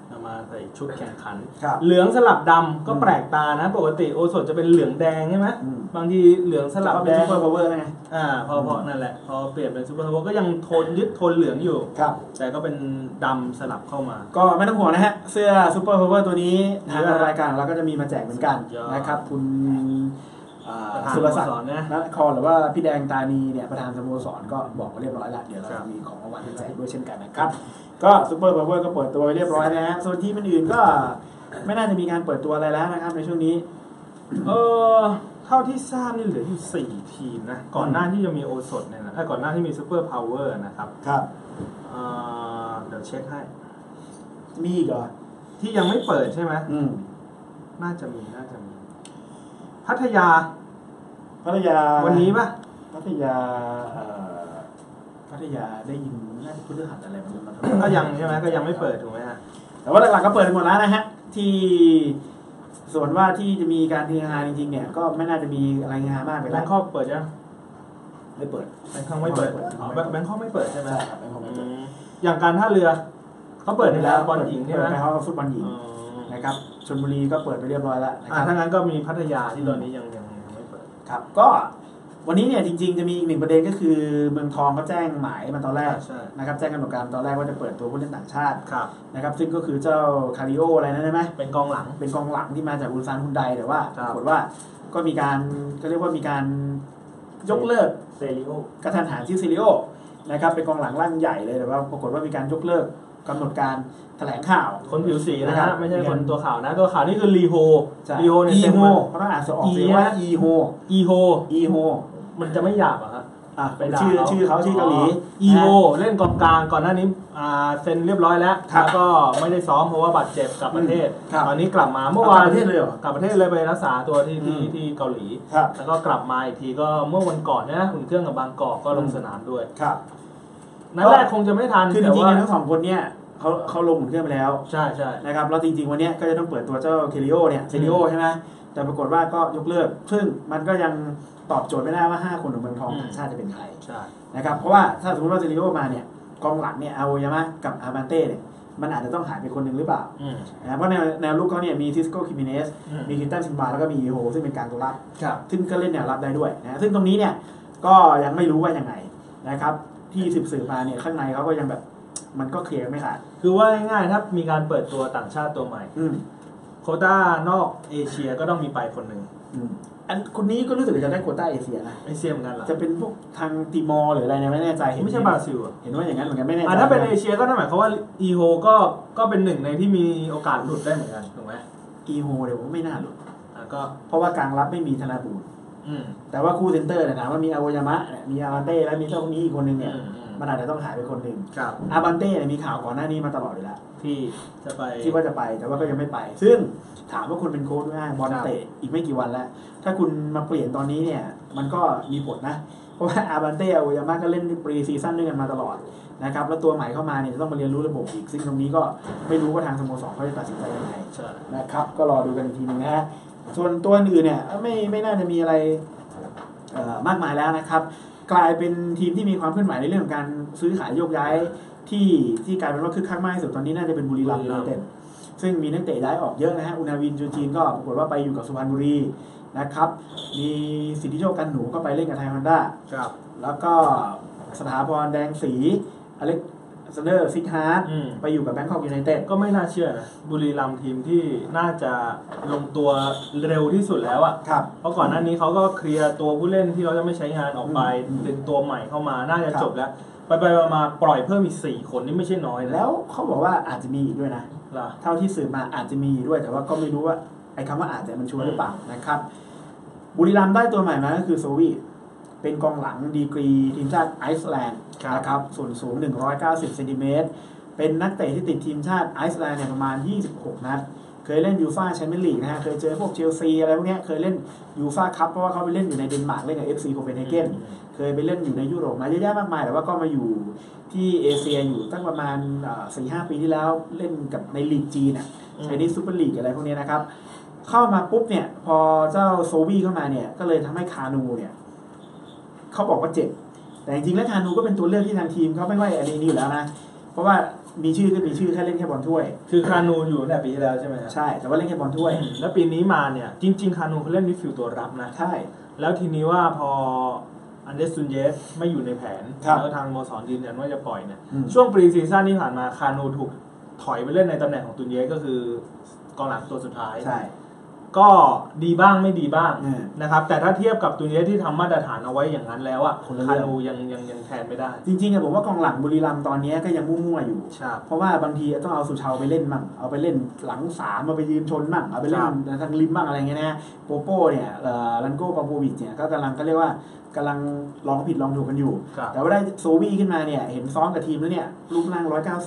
มาใส่ชุดแข่งขันครับเหลืองสลับดำก็แปลกตานะปกติโอสถจะเป็นเหลืองแดงใช่ไหมบางทีเหลืองสลับแดงซูเปอร์พาวเวอร์ไงพอนั่นแหละพอเปลี่ยนเป็นซูเปอร์พาวเวอร์ก็ยังยึดโทนเหลืองอยู่ครับแต่ก็เป็นดำสลับเข้ามาก็ไม่ต้องห่วงนะฮะเสื้อซูเปอร์พาวเวอร์ตัวนี้ทางรายการเราก็จะมีมาแจกเหมือนกันนะครับคุณสุรศักดิ์นครหรือว่าพี่แดงตานีเนี่ยประธานสโมสรก็บอกมาเรียบร้อยแล้วเดี๋ยวเราจะมีของรางวัลแจกด้วยเช่นกันนะครับก็ซูเปอร์พาวเวอร์ก็เปิดตัวไปเรียบร้อยนะฮะส่วนทีมอื่นๆก็ไม่น่าจะมีการเปิดตัวอะไรแล้วนะครับในช่วงนี้เท่าที่ทราบนี่เหลืออยู่4ทีมนะก่อนหน้าที่จะมีโอสถเนี่ยนะก่อนหน้าที่มีซูเปอร์พาวเวอร์นะครับครับเดี๋ยวเช็คให้มีอีกเหรอที่ยังไม่เปิดใช่ไหมน่าจะมีพัทยาวันนี้ป่ะพัทยาได้ยินน่าจะพฤหัสอะไรมันก็ยังใช่ไหมก็ยังไม่เปิดถูกไหมฮะแต่ว่าหลักๆก็เปิดหมดแล้วนะฮะที่ส่วนว่าที่จะมีการเทงานจริงๆเนี่ยก็ไม่น่าจะมีอะไรงานมากไปแล้วแบงคอกเปิดยังไม่เปิดแบงคอกไม่เปิดแบงคอกไม่เปิดใช่ไหมแบงคอกไม่เปิดอย่างการท่าเรือเขาเปิดไปแล้วบอลหญิงใช่ไหมเขาฟุตบอลหญิงนะครับชลบุรีก็เปิดไปเรียบร้อยแล้วถ้างั้นก็มีพัทยาที่ตอนนี้ยังไม่เปิดครับก็วันนี้เนี่ยจริงๆจะมีอีกหนึ่งประเด็นก็คือเมืองทองก็แจ้งหมายมาตอนแรกนะครับแจ้งกำหนดการตอนแรกว่าจะเปิดตัวผู้เล่นต่างชาตินะครับซึ่งก็คือเจ้าคาริโออะไรนั่นใช่ไหมเป็นกองหลังที่มาจากอุลซานฮุนไดแต่ว่าปรากฏว่าก็มีการก็เรียกว่ามีการยกเลิกเซริโอกระทันหันที่เซริโอนะครับเป็นกองหลังร่างใหญ่เลยแต่ว่าปรากฏว่ามีการยกเลิกกำหนดการแถลงข่าวคนผิวสีนะฮะไม่ใช่คนตัวขาวนะตัวขาวนี่คือลีโฮเนี่ยเต็มมาเขาต้องอ่านออกเสียงว่าอีโฮมันจะไม่หยาบอ่ะฮะเป็นชื่อเขาชื่อเกาหลีอีโฮเล่นกองกลางก่อนหน้านี้เซ็นเรียบร้อยแล้วก็ไม่ได้ซ้อมเพราะว่าบาดเจ็บกลับประเทศตอนนี้กลับมาเมื่อวานกลับประเทศเลยไปรักษาตัวที่เกาหลีแล้วก็กลับมาอีกทีก็เมื่อวันก่อนนะอุ่นเครื่องกับบางกอกก็ลงสนามด้วยนัดแรกคงจะไม่ทันคือจริงๆทั้งสองคนเนี่ยเขาลงอุ่นเครื่องไปแล้วใช่นะครับแล้วจริงๆวันนี้ก็จะต้องเปิดตัวเจ้าเคริโอเนี่ยเซริโอใช่ไหมแต่ปรากฏว่าก็ยกเลิกซึ่งมันก็ยังตอบโจทย์ไม่ได้ว่า5คนของเมืองทองต่างชาติจะเป็นใครนะครับเพราะว่าถ้าสมมติว่าเซริโอมาเนี่ยกองหลังเนี่ยอาโอยามะกับอาบันเต้เนี่ยมันอาจจะต้องหายไปคนหนึ่งหรือเปล่าเพราะแนวลุกเขาเนี่ยมีซิสโก้คิมิเนสมีคินตันซินบาแล้วก็มีอีโฮซึ่งเป็นกลางตัวรับซึ่งก็เล่นแนวรับได้ด้วยนะซึ่งตรงนี้เนี่ยก็ยังไม่รู้ว่ายังไงนะครับที่สืบมาเนี่ยข้างในเขาก็ยังแบบมันก็เคลียร์ไม่ขาดคือว่าง่ายๆถ้ามีการเปิดตัวต่างชาติตัวใหม่โควต้านอกเอเชียก็ต้องมีไปคนหนึ่งอันคนนี้ก็รู้สึกจะได้โควต้าเอเชียนะเอเชียเหมือนกันเหรอจะเป็นพวกทางติมอร์หรืออะไรเนี่ยไม่แน่ใจไม่ใช่บราซิลเห็นว่าอย่างนั้นเหมือนกันไม่แน่ใจถ้าเป็นเอเชียก็นั่นหมายความว่าอีโฮก็เป็นหนึ่งในที่มีโอกาสหลุดได้เหมือนกันถูกไหมอีโฮเดี๋ยวผมไม่น่าหลุดก็เพราะว่ากลางรับไม่มีธนาบูรแต่ว่าคู่เซนเตอร์เนี่ยนะว่ามีอาโอยามะมีอาบันเต้แล้วมีเจ้าคนนี้อีกคนนึงเนี่ยมันอาจจะต้องหายไปคนหนึ่งอาบันเต้เนี่ยมีข่าวก่อนหน้านี้มาตลอดอยู่แล้วที่ว่าจะไปแต่ว่าก็ยังไม่ไปซึ่งถามว่าคุณเป็นโค้ชง่ายบอลเตะอีกไม่กี่วันแล้วถ้าคุณมาเปลี่ยนตอนนี้เนี่ยมันก็มีผลนะเพราะว่าอาบันเต้อาโอยามะก็เล่นปรีซีซั่นด้วยกันมาตลอดนะครับแล้วตัวใหม่เข้ามาเนี่ยจะต้องมาเรียนรู้ระบบอีกซึ่งตรงนี้ก็ไม่รู้ว่าทางสโมสรเขาจะตัดสินใจยังไงนะครับก็รอดูกันอีกทีนึงนะฮะส่วนตัวอื่นเนี่ยไม่น่าจะมีอะไรมากมายแล้วนะครับกลายเป็นทีมที่มีความเคลื่อนไหวในเรื่องของการซื้อขายโยกย้ายที่กลายเป็นว่าคึกคักมากที่สุดตอนนี้น่าจะเป็นบุรีรัมย์ยูไนเต็ดซึ่งมีนักเตะย้ายออกเยอะนะฮะอุนาวินจูจีนก็ปรากฏว่าไปอยู่กับสุพรรณบุรีนะครับมีสิทธิโชคกันหนูก็ไปเล่นกับไทยฮอนด้าแล้วก็สถาพรแดงศรีอเล็กซานเดอร์ซิกฮาร์ดไปอยู่กับแบงคอกยูไนเต็ดก็ไม่น่าเชื่อนะบุรีรัมย์ทีมที่น่าจะลงตัวเร็วที่สุดแล้วอ่ะเพราะก่อนหน้านี้เขาก็เคลียร์ตัวผู้เล่นที่เขาจะไม่ใช้งานออกไปดึงตัวใหม่เข้ามาน่าจะจบแล้วไปมาปล่อยเพิ่มอีก4คนนี่ไม่ใช่น้อยแล้วเขาบอกว่าอาจจะมีอีกด้วยนะเท่าที่สืบมาอาจจะมีด้วยแต่ว่าก็ไม่รู้ว่าไอ้คำว่าอาจจะมันชัวร์หรือเปล่านะครับบุรีรัมย์ได้ตัวใหม่มาก็คือโซวีเป็นกองหลังดีกรีทีมชาติไอซ์แลนด์นะครับส่วนสูง190เซนติเมตรเป็นนักเตะที่ติดทีมชาติไอซ์แลนด์เนี่ยประมาณ26นัดเคยเล่นยูฟ่าแชมเปี้ยนลีกนะฮะเคยเจอพวกเชลซีอะไรพวกนี้เคยเล่นยูฟ่าคัพเพราะว่าเขาไปเล่นอยู่ในเดนมาร์กเล่นกับ FC โคเปนเฮเกนเคยไปเล่นอยู่ในยุโรปมาเยอะแยะมากมายแต่ว่าก็มาอยู่ที่เอเชียอยู่ตั้งประมาณ 4-5 ปีที่แล้วเล่นกับในลีกจีนในนี้ซูเปอร์ลีกอะไรพวกนี้นะครับเข้ามาปุ๊บเนี่ยพอเจ้าโซวี่เข้ามาเนี่ยก็เลยทำให้คานูเนี่ยเขาบอกว่าเจ็บแต่จริงๆแล้วคานูก็เป็นตัวเลือกที่ทางทีมเขาไม่ว่าอะไรนี้อยู่แล้วนะเพราะว่ามีชื่อก็มีชื่อแค่เล่นแค่บอลถ้วยคือคานูอยู่ตั้งแต่ปีที่แล้วใช่ไหมครับใช่แต่ว่าเล่นแค่บอลถ้วยแล้วปีนี้มาเนี่ยจริงๆคานูเขาเล่นมิดฟิลด์ตัวรับนะใช่แล้วทีนี้ว่าพออันเดรสซุนเยสไม่อยู่ในแผนแล้วทางโมสรยืนยันว่าจะปล่อยเนี่ยช่วงปรีซีซั่นที่ผ่านมาคานูถูกถอยไปเล่นในตำแหน่งของตุนเยสก็คือกองหลังตัวสุดท้ายใช่ก็ดีบ้างไม่ดีบ้างนะครับแต่ถ้าเทียบกับตุนเยสที่ทำมาตรฐานเอาไว้อย่างนั้นแล้วอ่ะคานูยังแทนไม่ได้จริงๆผมว่ากองหลังบุรีรัมย์ตอนนี้ก็ยังมั่วๆอยู่เพราะว่าบางทีต้องเอาสุชาวไปเล่นมั่งเอาไปเล่นหลังสามมาไปยืนชนมั่งเอาไปเล่นทางริมมั่งอะไรเงี้ยนะโปโป้เนี่ยลันโก้ปาโปวิชเนี่ยก็กำลังลองผิดลองถูกกันอยู่แต่ว่าได้โซวี่ขึ้นมาเนี่ยเห็นซ้อมกับทีมแล้วเนี่ยลูกนั่ง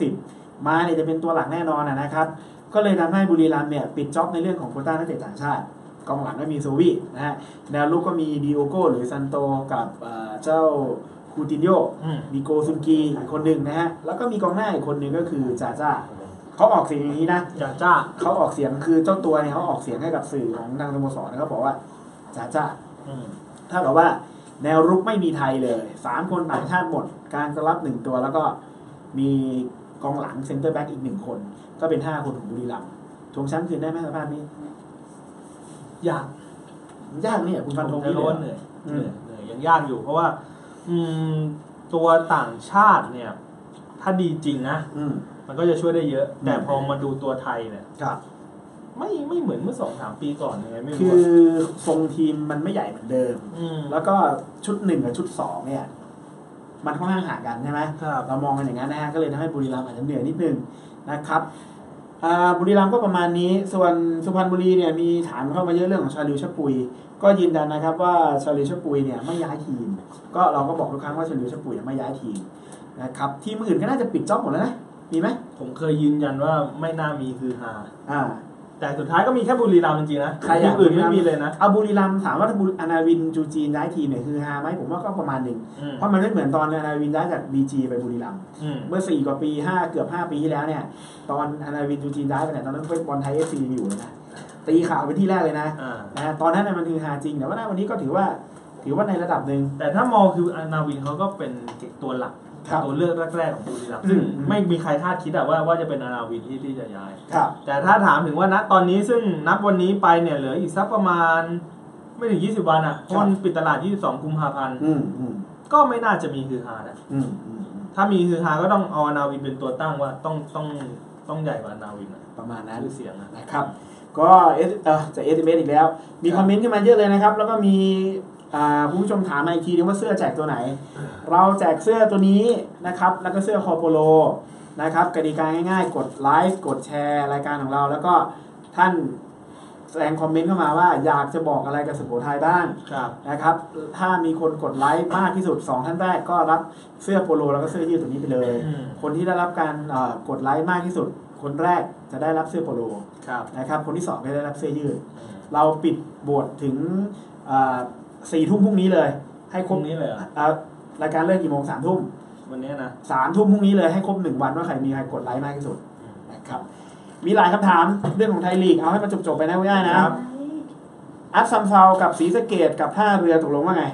190มาเนี่ยจะเป็นตัวหลักแน่นอนนะครับก็เลยทำให้บุรีรัมย์เนี่ยปิดจ็อบในเรื่องของโควต้านักเตะต่างชาติกองหลังก็มีโซวี่นะฮะแนวลุกก็มีดิโอโก้หรือซันโตกับเจ้าคูตินโญ่มีโกซุนกีอีกคนหนึ่งนะฮะแล้วก็มีกองหน้าอีกคนหนึ่งก็คือจาจ้าเขาออกเสียงอย่างนี้นะจาจ้าเขาออกเสียงคือเจ้าตัวเนี่ยเขาออกเสียงให้กับสื่อของทางสโมสรเขาบอกว่าจาจ้าถ้ากับว่าแนวรุกไม่มีไทยเลย3คนต่างชาติหมดการจะรับ1ตัวแล้วก็มีกองหลังเซ็นเตอร์แบ็กอีก1คนก็เป็น5คนของบุรีรัมย์ทวงแชมป์คืนได้ไหมสภาพนี้ยากเนี่ยคุณฟันธงนี่เหนื่อยยังยากอยู่เพราะว่าตัวต่างชาติเนี่ยถ้าดีจริงนะมันก็จะช่วยได้เยอะแต่พอมาดูตัวไทยเนี่ยไม่เหมือนเมื่อ 2-3 ปีก่อนยังไงไม่รู้คือทรงทีมมันไม่ใหญ่เหมือนเดิมแล้วก็ชุด1กับชุด2เนี่ยมันค่อนข้างห่างกันใช่ไหมเรามองกันอย่างนั้นนะฮะก็เลยทำให้บุรีรัมย์อาจจะเหนื่อยนิดนึงนะครับบุรีรัมย์ก็ประมาณนี้ส่วนสุพรรณบุรีเนี่ยมีถามเข้ามาเยอะเรื่องของชาลิวชปุยก็ยืนยันนะครับว่าชาลิวชปุยเนี่ยไม่ย้ายทีมก็เราก็บอกทุกครั้งว่าชาลิวชปุยไม่ย้ายทีมนะครับทีมอื่นก็น่าจะปิดจ็อบหมดแล้วนะมีไหมผมเคยยืนยันว่าไม่น่ามีคือฮาแต่สุดท้ายก็มีแค่บุรีรัมย์จริงๆนะทีมอื่นไม่มีเลยนะเอาบุรีรัมย์ถามว่าถ้าอนาวินจูจีนย้ายทีมเนี่ยคือฮาไหมผมว่าก็ประมาณนึงเพราะมันไม่เหมือนตอนอนาวินย้ายจากบีจีไปบุรีรัมย์เมื่อ4 กว่าปีเกือบ5 ปีที่แล้วเนี่ยตอนอนาวินจูจีนย้ายไปเนี่ยตอนนั้นเป็นบอลไทย FC อยู่นะตีข่าวเป็นที่แรกเลยนะตอนนั้นมันคือฮาจริงแต่ว่าวันนี้ก็ถือว่าในระดับนึงแต่ถ้ามองคืออนาวินเขาก็เป็นตัวหลักตัวเลือกแรกๆของบุรีรัมย์ซึ่งไม่มีใครคาดคิดว่าจะเป็นอนาวินที่จะย้ายแต่ถ้าถามถึงว่าณตอนนี้ซึ่งนับวันนี้ไปเนี่ยเหลืออีกสักประมาณไม่ถึง20 วันอ่ะเพราะมันปิดตลาด22 กุมภาพันธ์ก็ไม่น่าจะมีคือฮานะถ้ามีคือฮาก็ต้องเอาอนาวินเป็นตัวตั้งว่าต้องใหญ่กว่าอนาวินประมาณนั้นเสียงนะครับก็จะ SMS อีกแล้วมีคอมเมนต์ขึ้นมาเยอะเลยนะครับแล้วก็มีคุณผู้ชมถามมาอีกทีนึงว่าเสื้อแจกตัวไหนเราแจกเสื้อตัวนี้นะครับแล้วก็เสื้อคอโปโลนะครับกติกาง่ายๆกดไลค์กดแชร์รายการของเราแล้วก็ท่านแสดงคอมเมนต์เข้ามาว่าอยากจะบอกอะไรกับสุโขทัยบ้างนะครับถ้ามีคนกดไลค์มากที่สุด2ท่านแรกก็รับเสื้อโปโลแล้วก็เสื้อยืดตัวนี้ไปเลยคนที่ได้รับการกดไลค์มากที่สุดคนแรกจะได้รับเสื้อโปโลนะครับคนที่2ก็ได้รับเสื้อยืดเราปิดโหวตถึง4 ทุ่มพรุ่งนี้เลยให้ครบนี้เลยรายการเลิกกี่โมง3 ทุ่มวันนี้นะ 3 ทุ่มพรุ่งนี้เลยให้ครบ1 วันว่าใครมีใครกดไลค์มากที่สุดนะครับมีหลายคำถามเรื่องของไทยลีกเอาให้มันจบๆไปนะง่ายๆนะอัพซัมเซากับศรีสะเกษกับท่าเรือตกลงว่าไง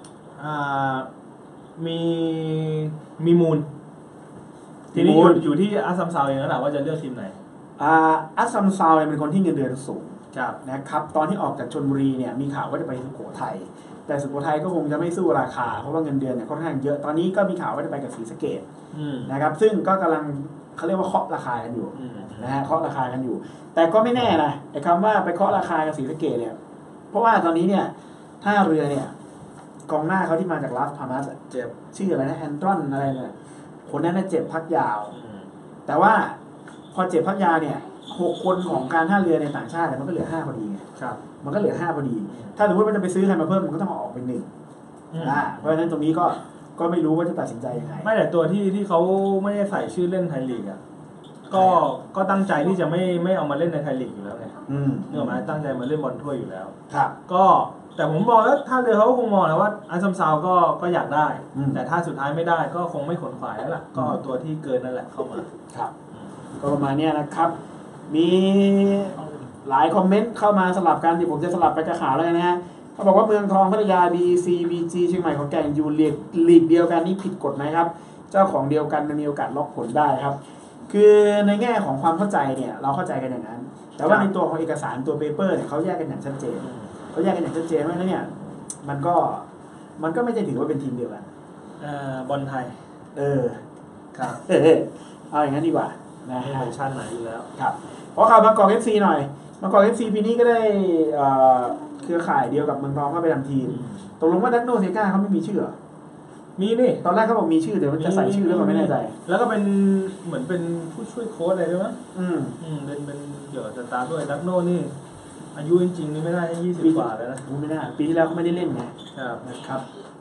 มีมูลทีนี้อยู่ที่อัพซัมเซาเองแล้วแหละว่าจะเลือกทีมไหนอัพซัมเซาเนี่ยเป็นคนที่เงินเดือนสูงนะครับตอนที่ออกจากชลบุรีเนี่ยมีข่าวว่าจะไปสุโขทัยแต่สุโขทัยก็คงจะไม่สู้ราคาเพราะว่าเงินเดือนเนี่ยค่อนข้างเยอะตอนนี้ก็มีข่าวว่าจะไปกับศรีสะเกษนะครับซึ่งก็กำลังเขาเรียกว่าเคาะราคากันอยู่นะฮะเคาะราคากันอยู่แต่ก็ไม่แน่นะไอ้คำว่าไปเคาะราคากับศรีสะเกษเนี่ยเพราะว่าตอนนี้เนี่ยท่าเรือเนี่ยกองหน้าเขาที่มาจากลาสพามัสเจ็บชื่ออะไรนะแอนตรอนอะไรเนี่ยคนนั้นน่ะเจ็บพักยาวแต่ว่าพอเจ็บพักยาวเนี่ย6 คนของการท่าเรือในต่างชาติมันก็เหลือ5พอดีไงมันก็เหลือ5พอดีถ้าสมมติว่าจะไปซื้อใครมาเพิ่มมันก็ต้องออกเป็น1เพราะฉะนั้นตรงนี้ก็ไม่รู้ว่าจะตัดสินใจยังไงไม่แต่ตัวที่เขาไม่ได้ใส่ชื่อเล่นไทยลีกอ่ะก็ตั้งใจที่จะไม่เอามาเล่นในไทยลีกอยู่แล้วไงเนื่องมาตั้งใจมาเล่นบอลถ้วยอยู่แล้วก็แต่ผมมองแล้วท่าเรือเขาก็คงมองแล้วว่าอันซัมซาวก็อยากได้แต่ถ้าสุดท้ายไม่ได้ก็คงไม่ขนขวายแล้วล่ะก็ตัวที่เกินนั่นแหละเข้ามาครับก็ประมาณนี้นะครับมีหลายคอมเมนต์เข้ามาสลับกันที่ผมจะสลับไปกระขาเลยนะฮะเขาบอกว่าเมืองทองพัทยา BC BG เชียงใหม่ขอนแก่นอยู่ลีกเดียวกันนี่ผิดกฎไหมครับเจ้าของเดียวกันมันมีโอกาสล็อกผลได้ครับคือในแง่ของความเข้าใจเนี่ยเราเข้าใจกันอย่างนั้นแต่ว่าในตัวของเอกสารตัวเปเปอร์เนี่ยเขาแยกกันอย่างชัดเจนเขาแยกกันอย่างชัดเจนว่าเนี่ยมันก็ไม่ได้ถือว่าเป็นทีมเดียวกันบอลไทยครับเอาอย่างนั้นดีกว่านะฮะชาติไหนอยู่แล้วครับขอข่าวบางกอก FC หน่อยบางกอก FC ปีนี้ก็ได้เครือข่ายเดียวกับเมืองทองเข้าไปทำทีมตกลงว่าดักโนเซก้าเขาไม่มีชื่อมีนี่ตอนแรกเขาบอกมีชื่อแต่มันจะใส่ชื่อหรือเปล่าไม่แน่ใจแล้วก็เป็นเหมือนเป็นผู้ช่วยโค้ชอะไรใช่ไหมเป็นเกี่ยวกับสตาร์ด้วยดักโนนี่อายุจริงๆนี่ไม่ได้20 กว่าแล้วนะไม่ได้ปีที่แล้วเขาไม่ได้เล่นไงนะครับ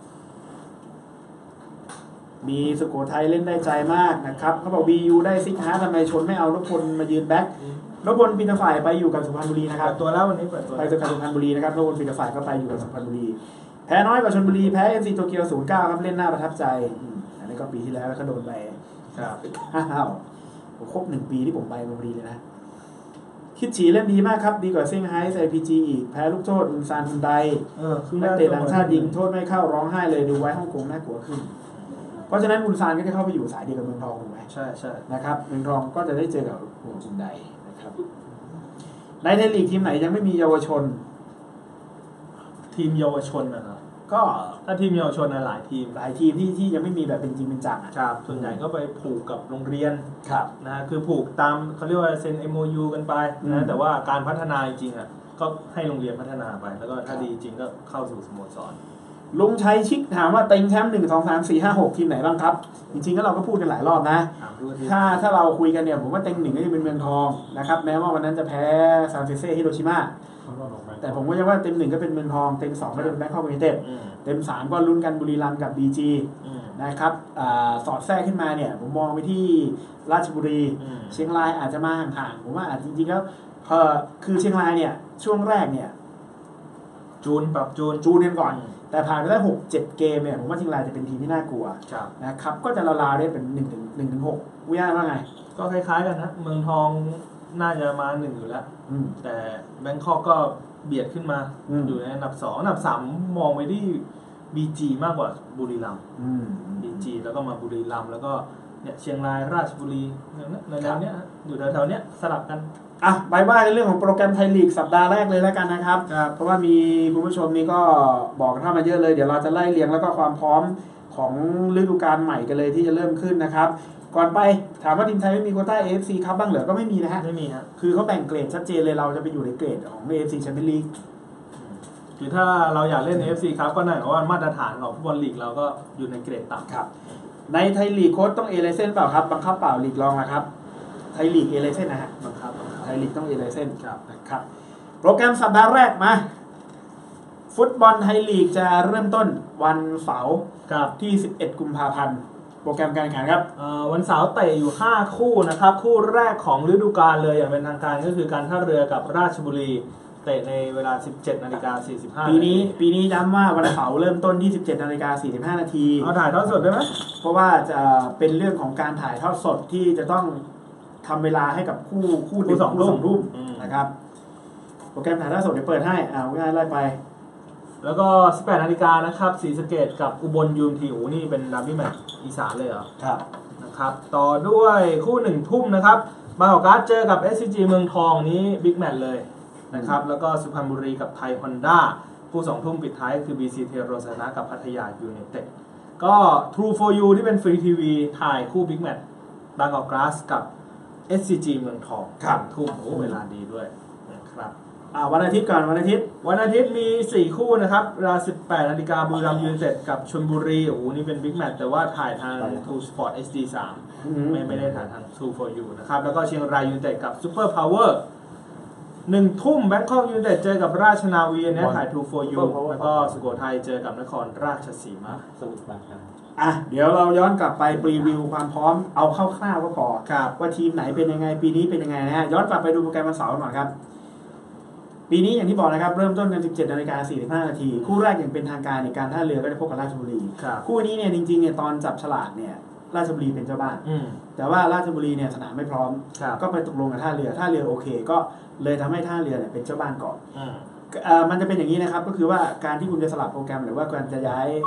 มีสุโขทัยเล่นได้ใจมากนะครับเขาบอก BU ได้ซิกฮาร์ทำไมชนไม่เอานพพลมายืนแบ็คนพพลปินฝ่ายไปอยู่กับสุพรรณบุรีนะครับตัวแล้ววันนี้เปิดตัวไปกับสุพรรณบุรีนะครับนพพลปินฝ่ายก็ไปอยู่กับสุพรรณบุรีแพ้น้อยกว่าชลบุรีแพ้ FC โตเกียว 09 ครับเล่นหน้าประทับใจอันนี้ก็ปีที่แล้วก็โดนไปครับผมครบ1 ปีที่ผมไปบุรีเลยนะคิดฉีเล่นดีมากครับดีกว่าเซี่ยงไฮ้ไซพีจีอีกแพ้ลูกโทษอุนซานอุนไดนักเตะต่างชาติยิงโทษไม่เข้าร้องไห้เลยดูไว้ฮ่องกงน่ากลัวขึ้นเพราะฉะนั้นอุนซานก็จะเข้าไปอยู่สายเดียวกับเมืองทองถูกไหมใช่นะครับเมืองทองก็จะได้เจอกับอุนไดนะครับในไทยลีกทีมไหนยังไม่มีเยาวชนทีมเยาวชนนะครับก็ถ้าทีมเยาวชนหลายทีมที่ยังไม่มีแบบเป็นจริงเป็นจังครับส่วนใหญ่ก็ไปผูกกับโรงเรียนครับนะคือผูกตามเขาเรียกว่าเซ็น MOU กันไปนะแต่ว่าการพัฒนาจริงก็ให้โรงเรียนพัฒนาไปแล้วก็ถ้าดีจริงก็เข้าสู่สโมสรลุงชัยชิกถามว่าเต็งแชมป์1 2 3 4 5 6ทีมไหนบ้างครับจริงๆก็เราก็พูดกันหลายรอบนะถ้าเราคุยกันเนี่ยผมว่าเต็ง1ก็จะเป็นเมืองทองนะครับแม้ว่าวันนั้นจะแพ้ซานเฟเซ่ฮิโรชิมาแต่ผมก็ยังว่าเต็ม1ก็เป็นเมืองทองเต็ม2ก็เป็นแบงคอกยูไนเต็ดเต็ม3ก็ลุ้นกันบุรีรัมย์กับ BG นะครับสอดแทรกขึ้นมาเนี่ยผมมองไปที่ราชบุรีเชียงรายอาจจะมาห่างๆผมว่าจริงๆแล้วคือเชียงรายเนี่ยช่วงแรกเนี่ยปรับจูนกันก่อนแต่ผ่านไปได้6-7 เกมเนี่ยผมว่าเชียงรายจะเป็นทีมที่น่ากลัวนะครับก็จะราวๆได้เป็น1-6วิญญาณว่าไงก็คล้ายๆกันนะเมืองทองน่าจะมา1อยู่แล้วแต่แบงคอกก็เบียดขึ้นมาอยู่ในอันดับ2อันดับ3มองไปที่ BG มากกว่าบุรีรัมย์ BG แล้วก็มาบุรีรัมย์แล้วก็เนี่ยเชียงรายราชบุรีในแนวเนี้ยอยู่แถวๆเนี้ยสลับกันไปว่าในเรื่องของโปรแกรมไทยลีกสัปดาห์แรกเลยแล้วกันนะครับเพราะว่ามีคุณผู้ชมนี่ก็บอกเข้ามาเยอะเลยเดี๋ยวเราจะไล่เรียงแล้วก็ความพร้อมของฤดูกาลใหม่กันเลยที่จะเริ่มขึ้นนะครับก่อนไปถามว่าทีมไทยไม่มีโควต้า AFC ครับบ้างเหรอก็ไม่มีนะฮะไม่มีฮะคือเขาแบ่งเกรดชัดเจนเลยเราจะไปอยู่ในเกรดของ AFC Champions League คือถ้าเราอยากเล่น AFC ครับก็นั่นเพราะว่ามาตรฐานของฟุตบอลลีกเราก็อยู่ในเกรดต่ำครับในไทยลีกโค้ชต้อง A license เปล่าครับบังคับเปล่าลีกรองนะครับไทยลีก A license นะฮะบังคับไทยลีกต้อง A license ครับนะครับโปรแกรมสัปดาห์แรกมาฟุตบอลไทยลีกจะเริ่มต้นวันเสาร์ที่11 กุมภาพันธ์โปรแกรมการแข่งขันครับวันเสาร์เตะอยู่5คู่นะครับคู่แรกของฤดูกาลเลยอย่างเป็นทางการก็คือการท่าเรือกับราชบุรีเตะในเวลา 17:45 ปีนี้ย้ำว่าวันเสาร์เริ่มต้นที่ 17:45 นาทีเอาถ่ายทอดสดได้ไหมเพราะว่าจะเป็นเรื่องของการถ่ายทอดสดที่จะต้องทำเวลาให้กับคู่2 ทุ่มนะครับโปรแกรมถ่ายทอดสดเดี๋ยวเปิดให้ง่ายไล่ไปแล้วก็ 18:00 นนะครับศรีสะเกษกับอุบลยูมทีนี่เป็นดาร์บี้แมตช์อีสานเลยเหรอครับนะครับต่อด้วยคู่1 ทุ่มนะครับบางกอกการ์ดเจอกับ SCG เมืองทองนี้บิ๊กแมตช์เลยนะครับแล้วก็สุพรรณบุรีกับไทยฮอนด้าคู่2 ทุ่มปิดท้ายคือ BC เทโรสนะกับพัทยายูไนเต็ดก็ True for You ที่เป็นฟรีทีวีถ่ายคู่บิ๊กแมตช์บางกอกการ์ดกับ SCG เมืองทองทุ่มเวลาดีด้วยนะครับวันอาทิตย์ก่อนวันอาทิตย์มี4คู่นะครับเวลา 18:00 นบุรีรัมย์ยูไนเต็ดกับชลบุรีนี่เป็นบิ๊กแมตช์แต่ว่าถ่ายทาง True Sport HD 3ไม่ได้ถ่ายทาง True for You นะครับแล้วก็เชียงรายยูไนเต็ดกับ Super Power 1 ทุ่มแบงคอกยูไนเต็ดเจอกับราชนาวีเนี่ยถ่าย True for You แล้วก็สุโขทัยเจอกับนครราชสีมาสนุกมากครับเดี๋ยวเราย้อนกลับไปรีวิวความพร้อมเอาคร่าวๆก็พอว่าทีมไหนเป็นยังไงปีนี้เป็นยังไงนะฮะย้อนกลับไปดูโปรแกรมวันเสาร์ก่อนครับปีนี้อย่างที่บอกนะครับเริ่มต้นกัน 17:45 นาทีคู่แรกอย่างเป็นทางการในการท่าเรือก็จะพบกับราชบุรีคู่นี้เนี่ยจริงๆเนี่ยตอนจับฉลากเนี่ยราชบุรีเป็นเจ้าบ้านแต่ว่าราชบุรีเนี่ยสนามไม่พร้อมก็ไปตกลงกับท่าเรือโอเคก็เลยทำให้ท่าเรือเนี่ยเป็นเจ้าบ้านก่อนมันจะเป็นอย่างนี้นะครับก็คือว่าการที่คุณจะสลับโปรแกรมหรือว่าการจะย้าย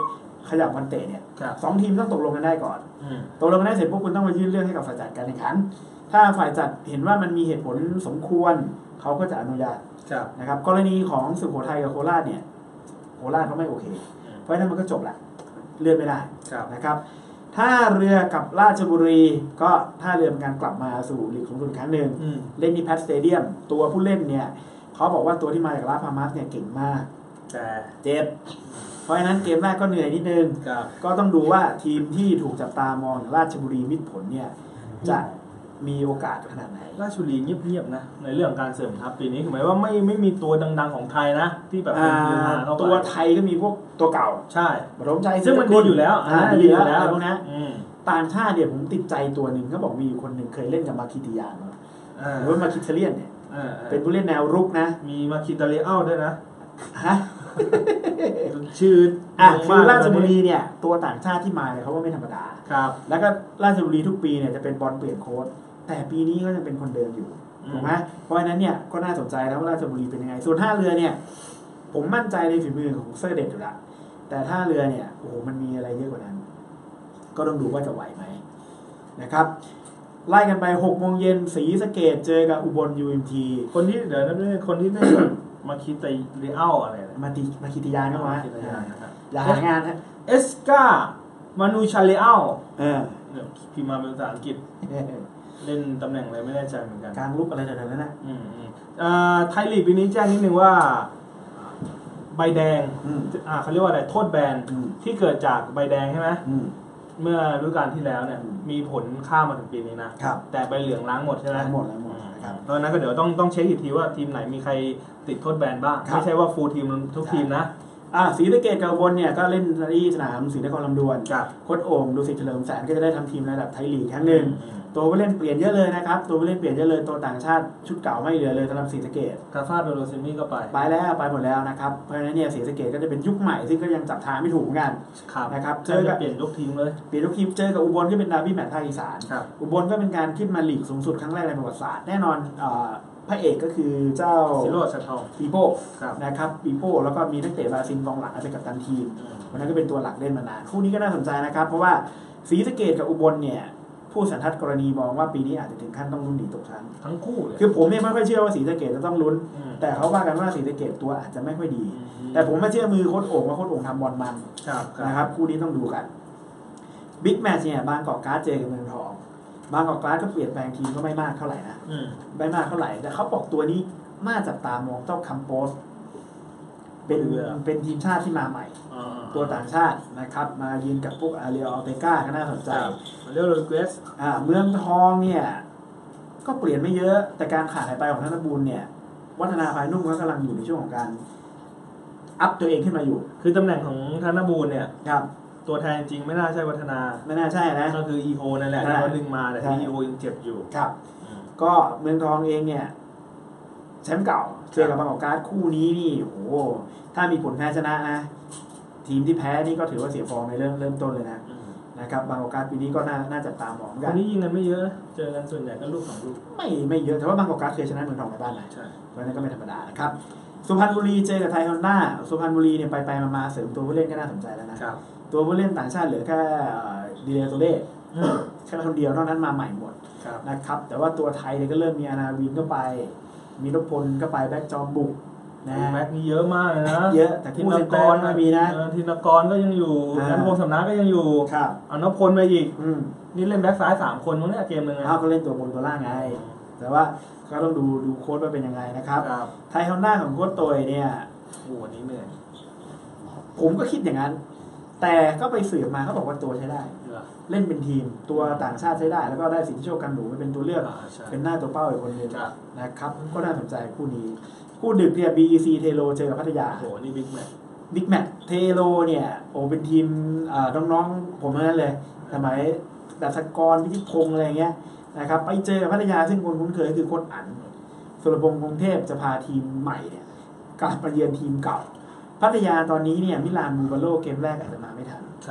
ขยับวันเตะเนี่ยครับ 2 ทีมต้องตกลงกันได้ก่อน ตกลงกันได้เสร็จปุ๊บคุณต้องมายื่นเรื่องให้กับฝ่ายจัดการแข่งขันถ้าฝ่ายจัดเห็นว่ามันมีเหตุผลสมควรเขาก็จะอนุญาตครับนะครับกรณีของสุโขทัยกับโคราชเนี่ยโคราชเขาไม่โอเคเพราะฉะนั้นมันก็จบละเลื่อนไม่ได้ครับนะครับท่าเรือกับราชบุรีก็ท่าเรือเป็นการกลับมาสู่ลีกสูงสุดครั้งหนึ่งเล่นที่แพทสเตเดียมตัวผู้เล่นเนี่ยเขาบอกว่าตัวที่มาจากลาสพามาสเนี่ยเก่งมากแต่เจ็บเพราะฉะนั้นเกมแรกก็เหนื่อยนิดนึงก็ต้องดูว่าทีมที่ถูกจับตามองอย่างราชบุรีมิตรผลเนี่ยจะมีโอกาสขนาดไหนราชบุรีเงียบๆนะในเรื่องการเสริมทัพปีนี้คือหมายว่าไม่มีตัวดังๆของไทยนะที่แบบเป็นตัวไทยก็มีพวกตัวเก่าใช่บรมใจซึ่งมันดีอยู่แล้วดีอยู่แล้วพวกนั้นต่างชาติเนี่ยผมติดใจตัวหนึ่งเขาบอกมีอยู่คนหนึ่งเคยเล่นกับมาคิติยานหรือว่ามาคิเทเลียนเนี่ยเป็นผู้เล่นแนวรุกนะมีมาคิตาเลอัลด้วยนะฮะชื่อคือราชบุรีเนี่ยตัวต่างชาติที่มาเนี่ยเขาก็ไม่ธรรมดาครับแล้วก็ราชบุรีทุกปีเนี่ยจะเป็นบอลเปลี่ยนโค้ชแต่ปีนี้ก็ยังเป็นคนเดิมอยู่ถูกไหมเพราะฉะนั้นเนี่ยก็น่าสนใจแล้วว่าราชบุรีเป็นยังไงส่วนท่าเรือเนี่ยผมมั่นใจในฝีมือของเซอร์เด็ดอยู่ละแต่ท่าเรือเนี่ยโอ้โหมันมีอะไรเยอะกว่านั้นก็ต้องดูว่าจะไหวไหมนะครับไล่กันไป6 โมงเย็นศรีสะเกษเจอกับอุบล UMT คนที่เดี๋ยวนั่นคนที่ได้มาคิดแต่เรอัลอะไรมาคิติยานเข้ามาอย่าหางานฮะเอสกามานูชาเลอัลพิมพ์มาเป็นภาษาอังกฤษเล่นตำแหน่งอะไรไม่แน่ใจเหมือนกันกลางลุกอะไรแถวๆนั้นนะไทยลีกปีนี้แจ้งนิดนึงว่าใบแดงเขาเรียกว่าอะไรโทษแบนที่เกิดจากใบแดงใช่ไหมเมื่อฤดูกาลที่แล้วเนี่ยมีผลข้ามมาถึงปีนี้นะแต่ใบเหลืองล้างหมดใช่ไหมล้างหมดครับเพราะนั้นก็เดี๋ยวต้องเช็คอีกทีว่าทีมไหนมีใครติดโทษแบนบ้างไม่ใช่ว่าฟูลทีมทุกทีมนะศรีสะเกษกับอุบลเนี่ยก็เล่นที่สนามศรีนครลำดวนโค้ชโอ่งดุสิตเฉลิมแสนก็จะได้ทำทีมระดับไทยลีกครั้งหนึ่งตัวผู้เล่นเปลี่ยนเยอะเลยนะครับตัวผู้เล่นเปลี่ยนเยอะเลยตัวต่างชาติชุดเก่าไม่เหลือเลยสำหรับศรีสะเกษคาฟาโดโรซิมี่ก็ไปแล้วไปหมดแล้วนะครับเพราะฉะนั้นเนี่ยศรีสะเกษก็จะเป็นยุคใหม่ซึ่งก็ยังจับทางไม่ถูกเหมือนกันนะครับเจอกับเปลี่ยนยกทีมเลยเปลี่ยนยกทีมเจอกับอุบลก็เป็นดาร์บี้แมตช์ภาคอีสานอุบลก็เป็นการขึ้นมาลีกสูงสุดครั้งแรกในประวัติศาสตร์แน่นอนพระเอกก็คือเจ้าซิโร่ชัดทองปีโป้นะครับปีโป้แล้วก็มีนักเตะบราซิลกองหลังเป็นกัปตันทีมวันนั้นก็เป็นตัวหลักเล่นมานานคู่นี้ก็น่าสนใจนะครับเพราะว่าศรีสะเกษกับอุบลเนี่ยผู้สันทัดกรณีมองว่าปีนี้อาจจะถึงขั้นต้องลุ้นหนีตกชั้นทั้งคู่เลยคือผมเนี่ยไม่ค่อยเชื่อว่าศรีสะเกษจะต้องลุ้นแต่เขาว่ากันว่าศรีสะเกษตัวอาจจะไม่ค่อยดีแต่ผมไม่เชื่อมือโค้ชโอ่งว่าโค้ชโอ่งทำบอลมันนะครับคู่นี้ต้องดูกันบิ๊กแมตช์เนี่ยบางกอกการ์ดเจอกับเมืองทองบางกอกการ์ดก็เปลี่ยนแปลงทีมก็ไม่มากเท่าไหร่นะไม่มากเท่าไหร่แต่เขาบอกตัวนี้น่าจับตามองเจ้าคัมโปสเป็นทีมชาติที่มาใหม่ตัวต่างชาตินะครับมายืนกับพวกอาเรียลอัลเตก้าก็น่าสนใจเรียลโรเกสเมืองทองเนี่ยก็เปลี่ยนไม่เยอะแต่การขาดหายไปของธนบุญเนี่ยวัฒนาภายนุ่มก็กำลังอยู่ในช่วงของการอัพตัวเองขึ้นมาอยู่คือตำแหน่งของธนบุญเนี่ยครับตัวแทนจริงไม่น่าใช่วัฒนาไม่น่าใช่นะก็คืออีโอนั่นแหละที่เขาดึงมาแต่อีโอยังเจ็บอยู่ครับก็เมืองทองเองเนี่ยแชมป์เก่าเจอกับบางกอกการ์ดคู่นี้นี่โอ้ถ้ามีผลแพ้ชนะนะทีมที่แพ้นี่ก็ถือว่าเสียฟอร์มในเริ่มต้นเลยนะครับบางกอกการ์ดปีนี้ก็น่าจับตามองกันนี้ยิงกันไม่เยอะเจอกันส่วนใหญ่ก็ลูก2 ลูกไม่เยอะแต่ว่าบางกอกการ์ดเคยชนะเมืองทองในบ้านนะเพราะนั้นก็ไม่ธรรมดานะครับสุพรรณบุรีเจอกับไทยฮอนด้าสุพรรณบุรีเนี่ยไปมาเสริมตัวผู้เล่นก็น่าสนใจแล้วนะตัวผู้เล่นต่างชาติเหลือแค่ดีเลโตเล่แค่คนเดียวนอกนั้นมาใหม่หมดนะครับแต่ว่าตัวไทยเนี่ยก็เริ่มมีอานาวินก็ไปมีนพพลก็ไปแบ็คจอมบุกนะแบ็คนี่เยอะมากเลยนะเยอะแต่ทินกรไม่มีนะทินกรก็ยังอยู่นันพงศ์สำนักก็ยังอยู่เอานพพลไปอีกนี่เล่นแบ็คซ้าย3 คนมั้งเนี่ยเกมนึงก็เล่นตัวบนตัวล่างไงแต่ว่าก็ต้องดูโค้ชว่าเป็นยังไงนะครับไทยฮอนด้าของโค้ชโตยเนี่ยโอ้วันนี้เหนื่อยผมก็คิดอย่างนั้นแต่ก็ไปสืบมาเขาบอกว่าตัวใช้ได้เล่นเป็นทีมตัวต่างชาติใช้ได้แล้วก็ได้สิทธิโชคกันหนูเป็นตัวเลือกเป็นหน้าตัวเป้าอีกคนนึงนะครับก็น่าสนใจคู่นี้คู่ดึกเนี่ย BEC เทโลเจอกับพัทยาโหนี่บิ๊กแมตช์เทโลเนี่ยโอ้เป็นทีมน้องๆผมนั่นเลยสมัยดัชกรพิชิตพงษ์อะไรเงี้ยนะครับไปเจอกับพัทยาซึ่งคนคุ้นเคยคือโค้ชอั๋นสุรพงษ์พงเทพจะพาทีมใหม่เนี่ยกลับมาเยือนทีมเก่าพัทยาตอนนี้เนี่ยมิลานมูบาโลเกมแรกอาจจะมาไม่ทัน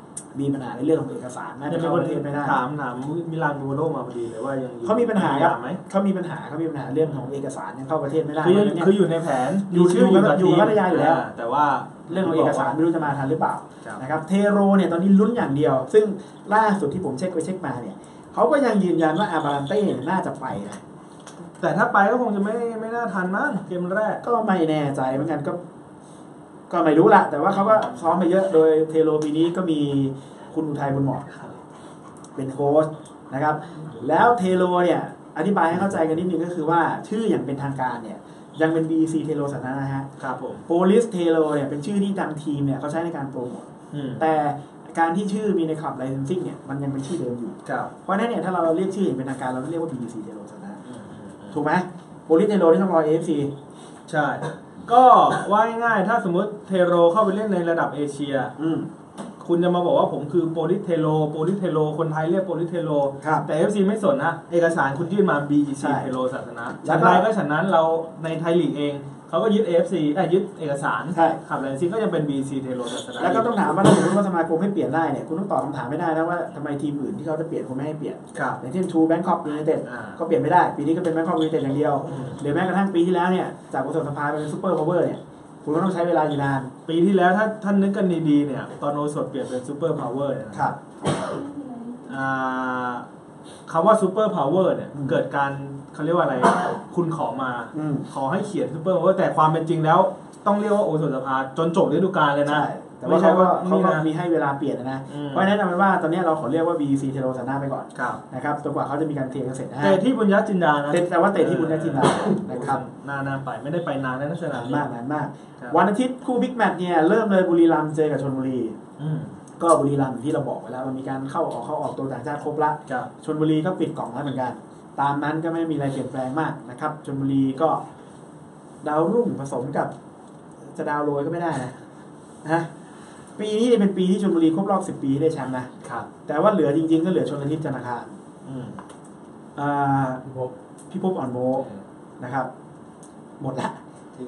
มีปัญหาในเรื่องของเอกสารน่าจะเข้าประเทศไม่ได้ถามมิลานโมโรมาพอดีเลยว่ายังเขามีปัญหาครับไหมเขามีปัญหาเรื่องของเอกสารยังเข้าประเทศไม่ได้คืออยู่ในแผนอยู่พัทยาอยู่แล้วแต่ว่าเรื่องของเอกสารไม่รู้จะมาทันหรือเปล่านะครับเทโรเนี่ยตอนนี้ลุ้นอย่างเดียวซึ่งล่าสุดที่ผมเช็คมาเนี่ยเขาก็ยังยืนยันว่าอาบาลันเต้น่าจะไปนะแต่ถ้าไปก็คงจะไม่น่าทันมั้งเกมแรกก็ไม่แน่ใจเหมือนกันก็ไม่รู้ละแต่ว่าเขาก็ซ้อมมาเยอะโดยเทโรปีนี้ก็มีคุณอุทัยบุญเหมาะเป็นโค้ชนะครับแล้วเทโรเนี่ยอธิบายให้เข้าใจกันนิดนึงก็คือว่าชื่ออย่างเป็นทางการเนี่ยยังเป็น BC เทโรสาธารณะฮะครับผม Police เทโรเนี่ยเป็นชื่อที่ทางทีมเนี่ยเขาใช้ในการโปรโมทแต่การที่ชื่อมีในคลับไลเซนซิ่งเนี่ยมันยังเป็นชื่อเดิมอยู่เพราะฉะนั้นเนี่ยถ้าเราเรียกชื่ออย่างเป็นทางการเราต้องเรียกว่า BC เทโรสาธารณะถูกไหม Police เทโรที่ต้องรอ AFC ใช่ก็ว่าง่ายๆถ้าสมมติเทโรเข้าไปเล่นในระดับเอเชียคุณจะมาบอกว่าผมคือโปลิสเทโลคนไทยเรียกโปลิสเทโลแต่ FC ไม่สนนะเอกสารคุณยื่นมา BEC เทโลศาสนาฉันใดก็ฉันนั้นเราในไทยลีกเองเขาก็ยึด AFC ยึดเอกสารขับไลเซนซิ่งก็ยังเป็น BEC เทโลศาสนาแล้วก็ต้องถามว่าถ้าสมมติว่าสมาคมให้เปลี่ยนได้เนี่ยคุณต้องตอบคำถามไม่ได้นะว่าทำไมทีมอื่นที่เขาจะเปลี่ยนคุณไม่ให้เปลี่ยนอย่างเช่นทูแบงคอกยูไนเต็ดก็เปลี่ยนไม่ได้ปีนี้ก็เป็นแบงคอกยูไนเต็ดอย่างเดียวหรือแม้กระทั่งปีที่แล้วเนี่ยจากประสบสภาเป็นซูเปอร์พาวเวอร์เนี่ยคุณก็ต้องใช้เวลาอยู่นานปีที่แล้วถ้าท่านนึกกันดีๆเนี่ยตอนโอสดเปลี่ยนเป็นซูเปอร์พาวเวอร์ครับคำว่าซูเปอร์พาวเวอร์เนี่ยเกิดการเขาเรียกว่าอะไรคุณขอมาขอให้เขียนซูเปอร์พาวเวอร์แต่ความเป็นจริงแล้วต้องเรียกว่าโอสดสภาจนจบฤดูกาลเลยนะแต่ว่าเขาก็มีให้เวลาเปลี่ยนนะเพราะฉะนั้นเอาเป็นว่าตอนนี้เราขอเรียกว่า BC เทโรสาธารณะไปก่อนนะครับจนกว่าเขาจะมีการเทกันเสร็จนะเตะที่บุญญจินดานะแต่ว่าเตะที่บุญญจินดานะครับนานไปไม่ได้ไปนานแล้วนะสนามมากวันอาทิตย์คู่บิ๊กแมตช์เนี่ยเริ่มเลยบุรีรัมย์เจอกับชลบุรีก็บุรีรัมย์ที่เราบอกไปแล้วมันมีการเข้าออกตัวต่างชาติครบละชลบุรีก็ปิดกล่องแล้วเหมือนกันตามนั้นก็ไม่มีอะไรเปลี่ยนแปลงมากนะครับชลบุรีก็ดาวรุ่งผสมกับจะดาวโรยก็ไม่ได้นะปีนี้เป็นปีที่ชลบุรีครบรอบ10 ปีได้แชมป์นะครับแต่ว่าเหลือจริงๆก็เหลือชลทิศจันทคารพี่พบอ่อนโมนะครับหมดละ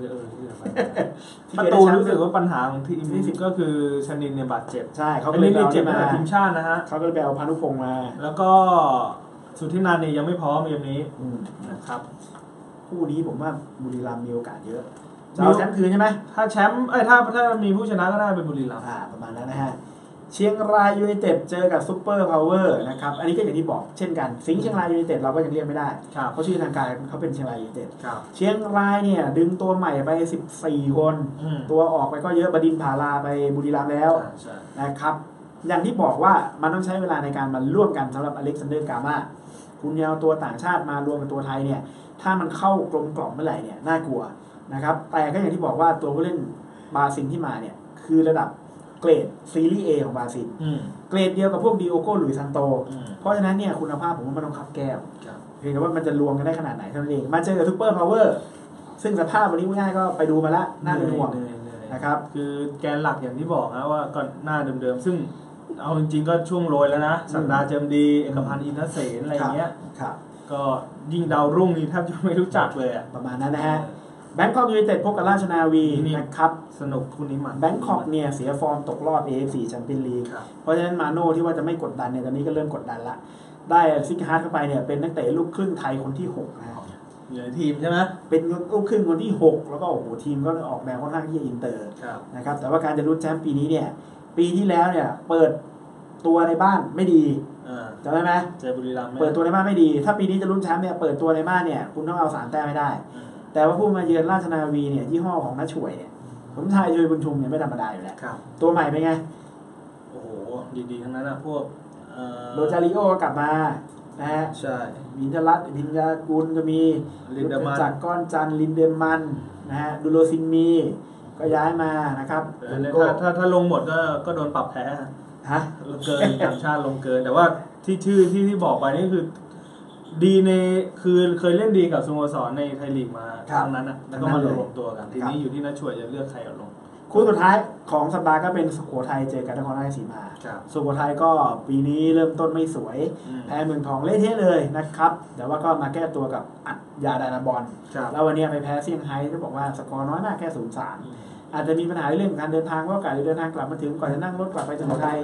ประตูรู้สึกว่าปัญหาของทีมนี้ก็คือชนินเนี่ยบาดเจ็บใช่เขาก็เลยเจ็บมาทีมชาตินะฮะเขาก็เลยไปเอาพานุพงษ์มาแล้วก็สุทธินันเนี่ยยังไม่พร้อมเกมนี้นะครับคู่นี้ผมว่าบุรีรัมย์มีโอกาสเยอะจะเอาแชมป์คืนใช่ไหมถ้าแชมป์ถ้ามีผู้ชนะก็ได้เป็นบุรีรัมย์ประมาณนั้นนะฮะเชียงรายยูไนเต็ดเจอกับซุปเปอร์พาวเวอร์นะครับอันนี้ก็อย่างที่บอกเช่นกันสิงห์เชียงรายยูไนเต็ดเราก็ยังเรียกไม่ได้เพราะชื่อทางการเขาเป็นเชียงรายยูไนเต็ดเชียงรายเนี่ยดึงตัวใหม่ไป14 คนตัวออกไปก็เยอะบดินทร์ผาลาไปบุรีรัมย์แล้วนะครับอย่างที่บอกว่ามันต้องใช้เวลาในการมาร่วมกันสำหรับอเล็กซานเดอร์กาม่าคุณเอาตัวต่างชาติมารวมกับตัวไทยเนี่ยถ้ามันเข้ากลมกล่อมเมื่อไหร่เนี่ยน่ากลัวนะครับแต่ก็อย่างที่บอกว่าตัวผู้เล่นบราซิลที่มาเนี่ยคือระดับเกรดซีรีส์ A ของบราซิลเกรดเดียวกับพวกดิโอโก้หลุยส์ซันโตเพราะฉะนั้นเนี่ยคุณภาพผมว่ามันต้องขับแก้วเพียงแต่ว่ามันจะรวมกันได้ขนาดไหนเท่านั้นเองมาเจอกับซุปเปอร์พาวเวอร์ซึ่งสภาพวันนี้ง่ายก็ไปดูมาแล้วน่าเป็นห่วงนะครับคือแกนหลักอย่างที่บอกนะว่าก็หน้าเดิมๆซึ่งเอาจริงๆก็ช่วงโรยแล้วนะสัปดาห์เจิมดีเอกพันธ์อินทเสนอะไรอย่างเงี้ยก็ยิ่งดาวรุ่งนี่แทบจะไม่รู้จักเลยประมาณนั้นนะฮะแบงคอกยูไนเต็ดพบกับราชนาวีนะครับสนุกคู่นี้มันแบงคอกเนี่ยเสียฟอร์มตกรอบ AFC แชมเปี้ยนลีกเพราะฉะนั้นมาโน่ที่ว่าจะไม่กดดันเนี่ยตอนนี้ก็เริ่มกดดันละได้ซิกฮาร์ดเข้าไปเนี่ยเป็นนักเตะลูกครึ่งไทยคนที่6นะอยู่ในทีมใช่ไหมเป็นลูกครึ่งคนที่6แล้วก็โอ้โหทีมก็ออกแนวค่อนข้างที่จะอินเตอร์นะครับแต่ว่าการจะลุ้นแชมป์ปีนี้เนี่ยปีที่แล้วเนี่ยเปิดตัวในบ้านไม่ดีจำได้ไหมเจอบุรีรัมย์เปิดตัวในบ้านไม่ดีถ้าปีนี้จะลุ้นแชมป์เนี่ยเปิดตัวในบ้านเนี่ยคุณต้องเอา3 แต้มให้ได้แต่ว่าผู้มาเยือนราชนาวีเนี่ยยี่ห้อของน้าช่วยเนี่ยผมทายช่วยบุญชุมเนี่ยไม่ธรรมดาอยู่แล้วตัวใหม่เป็นไงโอ้โหดีๆทั้งนั้นนะพวกโรจาริโอก็กลับมานะฮะใช่มินทรัตน์พิญญากุลก็มีจากก้อนจันลินเดมมันนะฮะดูโรซินมีก็ย้ายมานะครับถ้าลงหมดก็โดนปรับแพ้ฮะเกินต่างชาติลงเกินแต่ว่าที่ชื่อที่บอกไปนี่คือดีในคือเคยเล่นดีกับสโมสรในไทยลีกมาครั้งนั้นนะแล้วก็มารวมตัวกันทีนี้อยู่ที่นักช่วยจะเลือกใครเอาลงคู่สุดท้ายของสัปดาห์ก็เป็นสุโขทัยเจอกับนครราชสีมาสุโขทัยก็ปีนี้เริ่มต้นไม่สวยแพ้เมืองทองเละเทะเลยนะครับแต่ว่าก็มาแก้ตัวกับอัดยาดานาบอลแล้ววันนี้ไปแพ้เซี่ยงไฮ้ต้องบอกว่าสกอร์น้อยมากแค่ 0-3อาจจะมีปัญหาเรื่องการเดินทางเพราะการเดินทางกลับมาถึงก่อนจะนั่งรถกลับไปสุโขทัย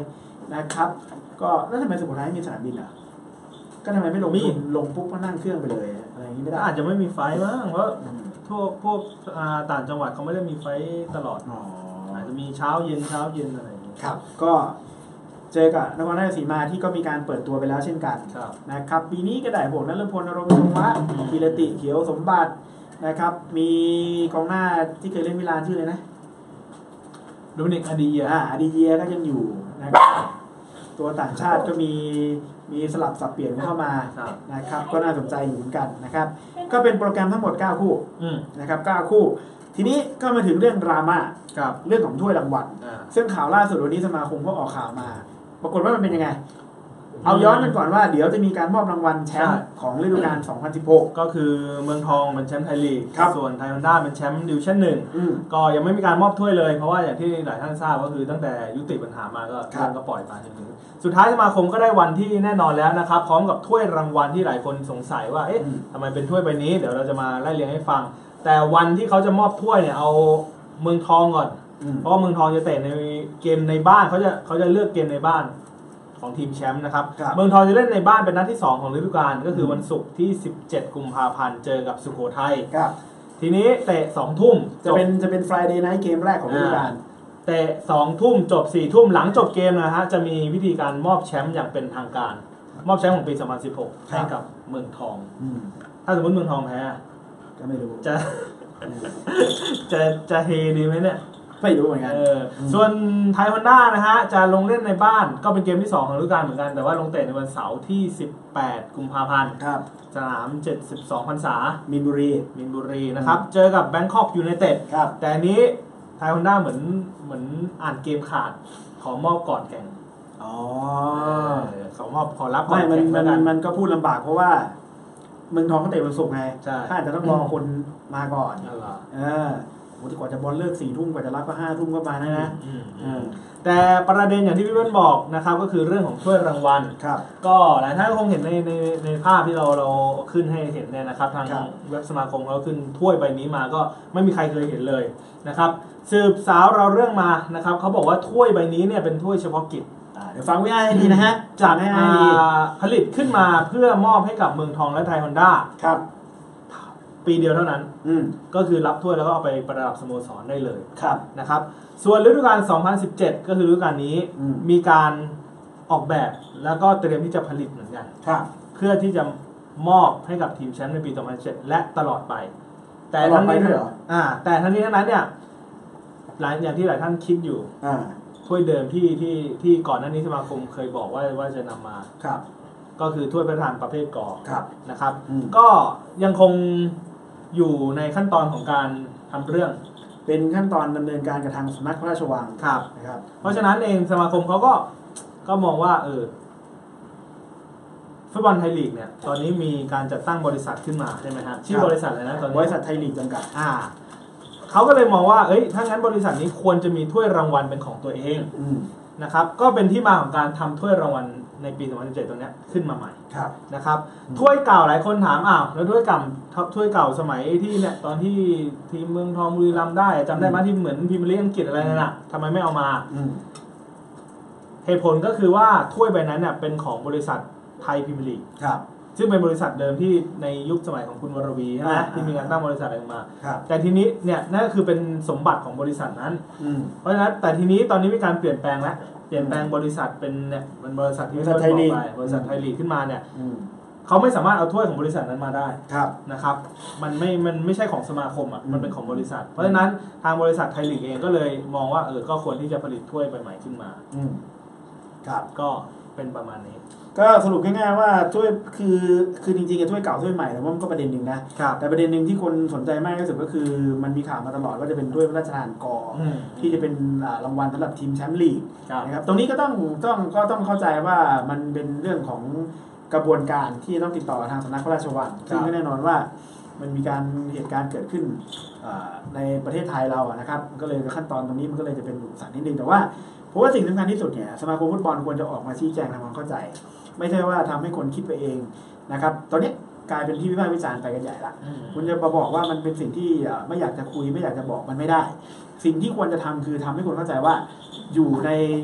นะครับก็แล้วทำไมสุโขทัยมีสนามบินอ่ะก็ทำไมไม่ลงปุ๊บก็นั่งเครื่องไปเลยอะไรอย่างนี้ไม่ได้อาจจะไม่มีไฟมั้งเพราะพวกต่างจังหวัดเขาไม่ได้มีไฟตลอดอาจจะมีเช้าเย็นอะไรอย่างนี้ครับก็เจอกับนครราชสีมาที่ก็มีการเปิดตัวไปแล้วเช่นกันนะครับปีนี้ก็ได้โบกนฤพลอรมณ์วะกิรติเขียวสมบัตินะครับมีกองหน้าที่เคยเล่นมิลานชื่อเลยนะโดมินิกอดีเยียก็ยังอยู่นะครับตัวต่างชาติก็มีสลับสับเปลี่ยนเข้ามานะครับก็น่าสนใจอยู่เหมือนกันนะครับก็เป็นโปรแกรมทั้งหมด9คู่นะครับ9คู่ทีนี้ก็มาถึงเรื่องดราม่าเรื่องของถ้วยรางวัลซึ่งข่าวล่าสุดวันนี้สมาคมก็ออกข่าวมาปรากฏว่ามันเป็นยังไงเอาย้อนกันก่อนว่าเดี๋ยวจะมีการมอบรางวัลแชมป์ของฤดูกาล 2016 ก็คือเมืองทองเป็นแชมป์ไทยลีกส่วนไทยฮอนด้าเป็นแชมป์ดิวิชั่น1ก็ยังไม่มีการมอบถ้วยเลยเพราะว่าอย่างที่หลายท่านทราบก็คือตั้งแต่ยุติปัญหามาก็ปล่อยมาจนถึงสุดท้ายสมาคมก็ได้วันที่แน่นอนแล้วนะครับพร้อมกับถ้วยรางวัลที่หลายคนสงสัยว่าเอ๊ะทำไมเป็นถ้วยใบนี้เดี๋ยวเราจะมาไล่เรียงให้ฟังแต่วันที่เขาจะมอบถ้วยเนี่ยเอาเมืองทองก่อนเพราะว่าเมืองทองจะเตะในเกมในบ้านเขาจะเลือกเกมในบ้านของทีมแชมป์นะครับเมืองทองจะเล่นในบ้านเป็นนัดที่2ของฤดูกาลก็คือวันศุกร์ที่17กุมภาพันธ์เจอกับสุโขทัยทีนี้เตะ2 ทุ่มจะเป็น Friday Night เกมแรกของฤดูกาลเตะ2 ทุ่มจบ4 ทุ่มหลังจบเกมนะฮะจะมีพิธีการมอบแชมป์อย่างเป็นทางการมอบแชมป์ของปี2016ให้กับเมืองทองถ้าสมมติเมืองทองแพ้ก็ไม่รู้จะเฮดีไหมเนี่ยไม่รู้เหมือนกันส่วนไทยฮอนด้านะฮะจะลงเล่นในบ้านก็เป็นเกมที่2ของฤดูกาลเหมือนกันแต่ว่าลงเตะในวันเสาร์ที่18กุมภาพันธ์สนาม72พรรษามินบุรีนะครับเจอกับแบงคอกยูไนเต็ดแต่อันนี้ไทยฮอนด้าเหมือนอ่านเกมขาดขอมอบก่อนแข่งขอรับก่อนแข่งมันก็พูดลำบากเพราะว่าเมืองทองเขาเตะวันศุกร์ไงถ้าอาจจะต้องรอคนมาก่อนกว่าจะบอลเลิก4 ทุ่มกว่าจะรับก็5 ทุ่มก็มานะแต่ประเด็นอย่างที่พี่เบิ้ลบอกนะครับก็คือเรื่องของถ้วยรางวัลก็หลายท่านคงเห็นในภาพที่เราขึ้นให้เห็นเนี่ยนะครับทางเว็บสมาคมเราขึ้นถ้วยใบนี้มาก็ไม่มีใครเคยเห็นเลยนะครับสืบสาวเราเรื่องมานะครับเขาบอกว่าถ้วยใบนี้เนี่ยเป็นถ้วยเฉพาะกิจเดี๋ยวฟังไว้ให้ดีนะฮะจากผลิตขึ้นมาเพื่อมอบให้กับเมืองทองและไทยฮอนด้าปีเดียวเท่านั้นก็คือรับถ้วยแล้วก็เอาไปประดับสโมสรได้เลยนะครับส่วนฤดูกาล 2017 ก็คือฤดูกาลนี้มีการออกแบบแล้วก็เตรียมที่จะผลิตเหมือนกันเพื่อที่จะมอบให้กับทีมแชมป์ในปี 2017 และตลอดไปแต่ทั้งนี้แต่ทั้งนี้ทั้งนั้นเนี่ยอย่างที่หลายท่านคิดอยู่ถ้วยเดิมที่ก่อนหน้านี้สมาคมเคยบอกว่าจะนำมาก็คือถ้วยพระราชทานประเภทกนะครับก็ยังคงอยู่ในขั้นตอนของการทำเรื่องเป็นขั้นตอนดำเนินการกับทางสำนักพระราชวังนะครับเพราะฉะนั้นเองสมาคมเขาก็มองว่าฟุตบอลไทยลีกเนี่ยตอนนี้มีการจัดตั้งบริษัทขึ้นมาใช่ไหมฮะชื่อบริษัทอะไรนะตอนนี้บริษัทไทยลีกจำกัดเขาก็เลยมองว่าถ้างั้นบริษัทนี้ควรจะมีถ้วยรางวัลเป็นของตัวเองนะครับก็เป็นที่มาของการทำถ้วยรางวัลในปี 2017 ตรงนี้ขึ้นมาใหม่นะครับถ้วยเก่าหลายคนถามแล้วถ้วยเก่าสมัยที่เนี่ยตอนที่ทีมเมืองทองบุรีรัมย์ได้จำได้ไหมที่เหมือนพรีเมียร์ลีกอังกฤษอะไรนั่นน่ะทำไมไม่เอามาเหตุผลก็คือว่าถ้วยใบนั้นเนี่ยเป็นของบริษัทไทยพรีเมียร์ลีกซึ่งเป็นบริษัทเดิมที่ในยุคสมัยของคุณวรวีใช่ไหมที่มีการตั้งบริษัทอะไรมาแต่ทีนี้เนี่ยนั่นก็คือเป็นสมบัติของบริษัทนั้นเพราะฉะนั้นแต่ทีนี้ตอนนี้มีการเปลี่ยนแปลงแล้วเปลี่ยนแปลงบริษัทเป็นเนี่ยมันบริษัทที่ไทยลีกบริษัทไทยลีกขึ้นมาเนี่ยเขาไม่สามารถเอาถ้วยของบริษัทนั้นมาได้นะครับมันไม่ใช่ของสมาคมมันเป็นของบริษัทเพราะฉะนั้นทางบริษัทไทยลีกเองก็เลยมองว่าก็ควรที่จะผลิตถ้วยใหม่ขึ้นมาก็เป็นประมาณนี้ก็สรุปง่ายๆว่าถ้วยคือจริงๆถ้วยเก่าถ้วยใหม่แต่ว่ามันก็ประเด็นหนึ่งนะแต่ประเด็นหนึ่งที่คนสนใจมากที่สุดก็คือมันมีข่าวมาตลอดว่าจะเป็นถ้วยพระราชทานกที่จะเป็นรางวัลสำหรับทีมแชมป์ลีกนะครับตรงนี้ก็ต้องเข้าใจว่ามันเป็นเรื่องของกระบวนการที่ต้องติดต่อทางสำนักพระราชวังซึ่งแน่นอนว่ามันมีการเหตุการณ์เกิดขึ้นในประเทศไทยเรานะครับก็เลยขั้นตอนตรงนี้มันก็เลยจะเป็นอุปสรรคนิดนึงแต่ว่าเพราะว่าสิ่งสำคัญที่สุดเนี่ยสมาคมฟุตบอลควรจะออกมาชี้แจงทำความเข้าใจไม่ใช่ว่าทำให้คนคิดไปเองนะครับตอนนี้กลายเป็นที่วิพากษ์วิจารณ์ไปกันใหญ่ละคุณจะมาบอกว่ามันเป็นสิ่งที่ไม่อยากจะคุยไม่อยากจะบอกมันไม่ได้สิ่งที่ควรจะทำคือทำให้คนเข้าใจว่าอยู่ใน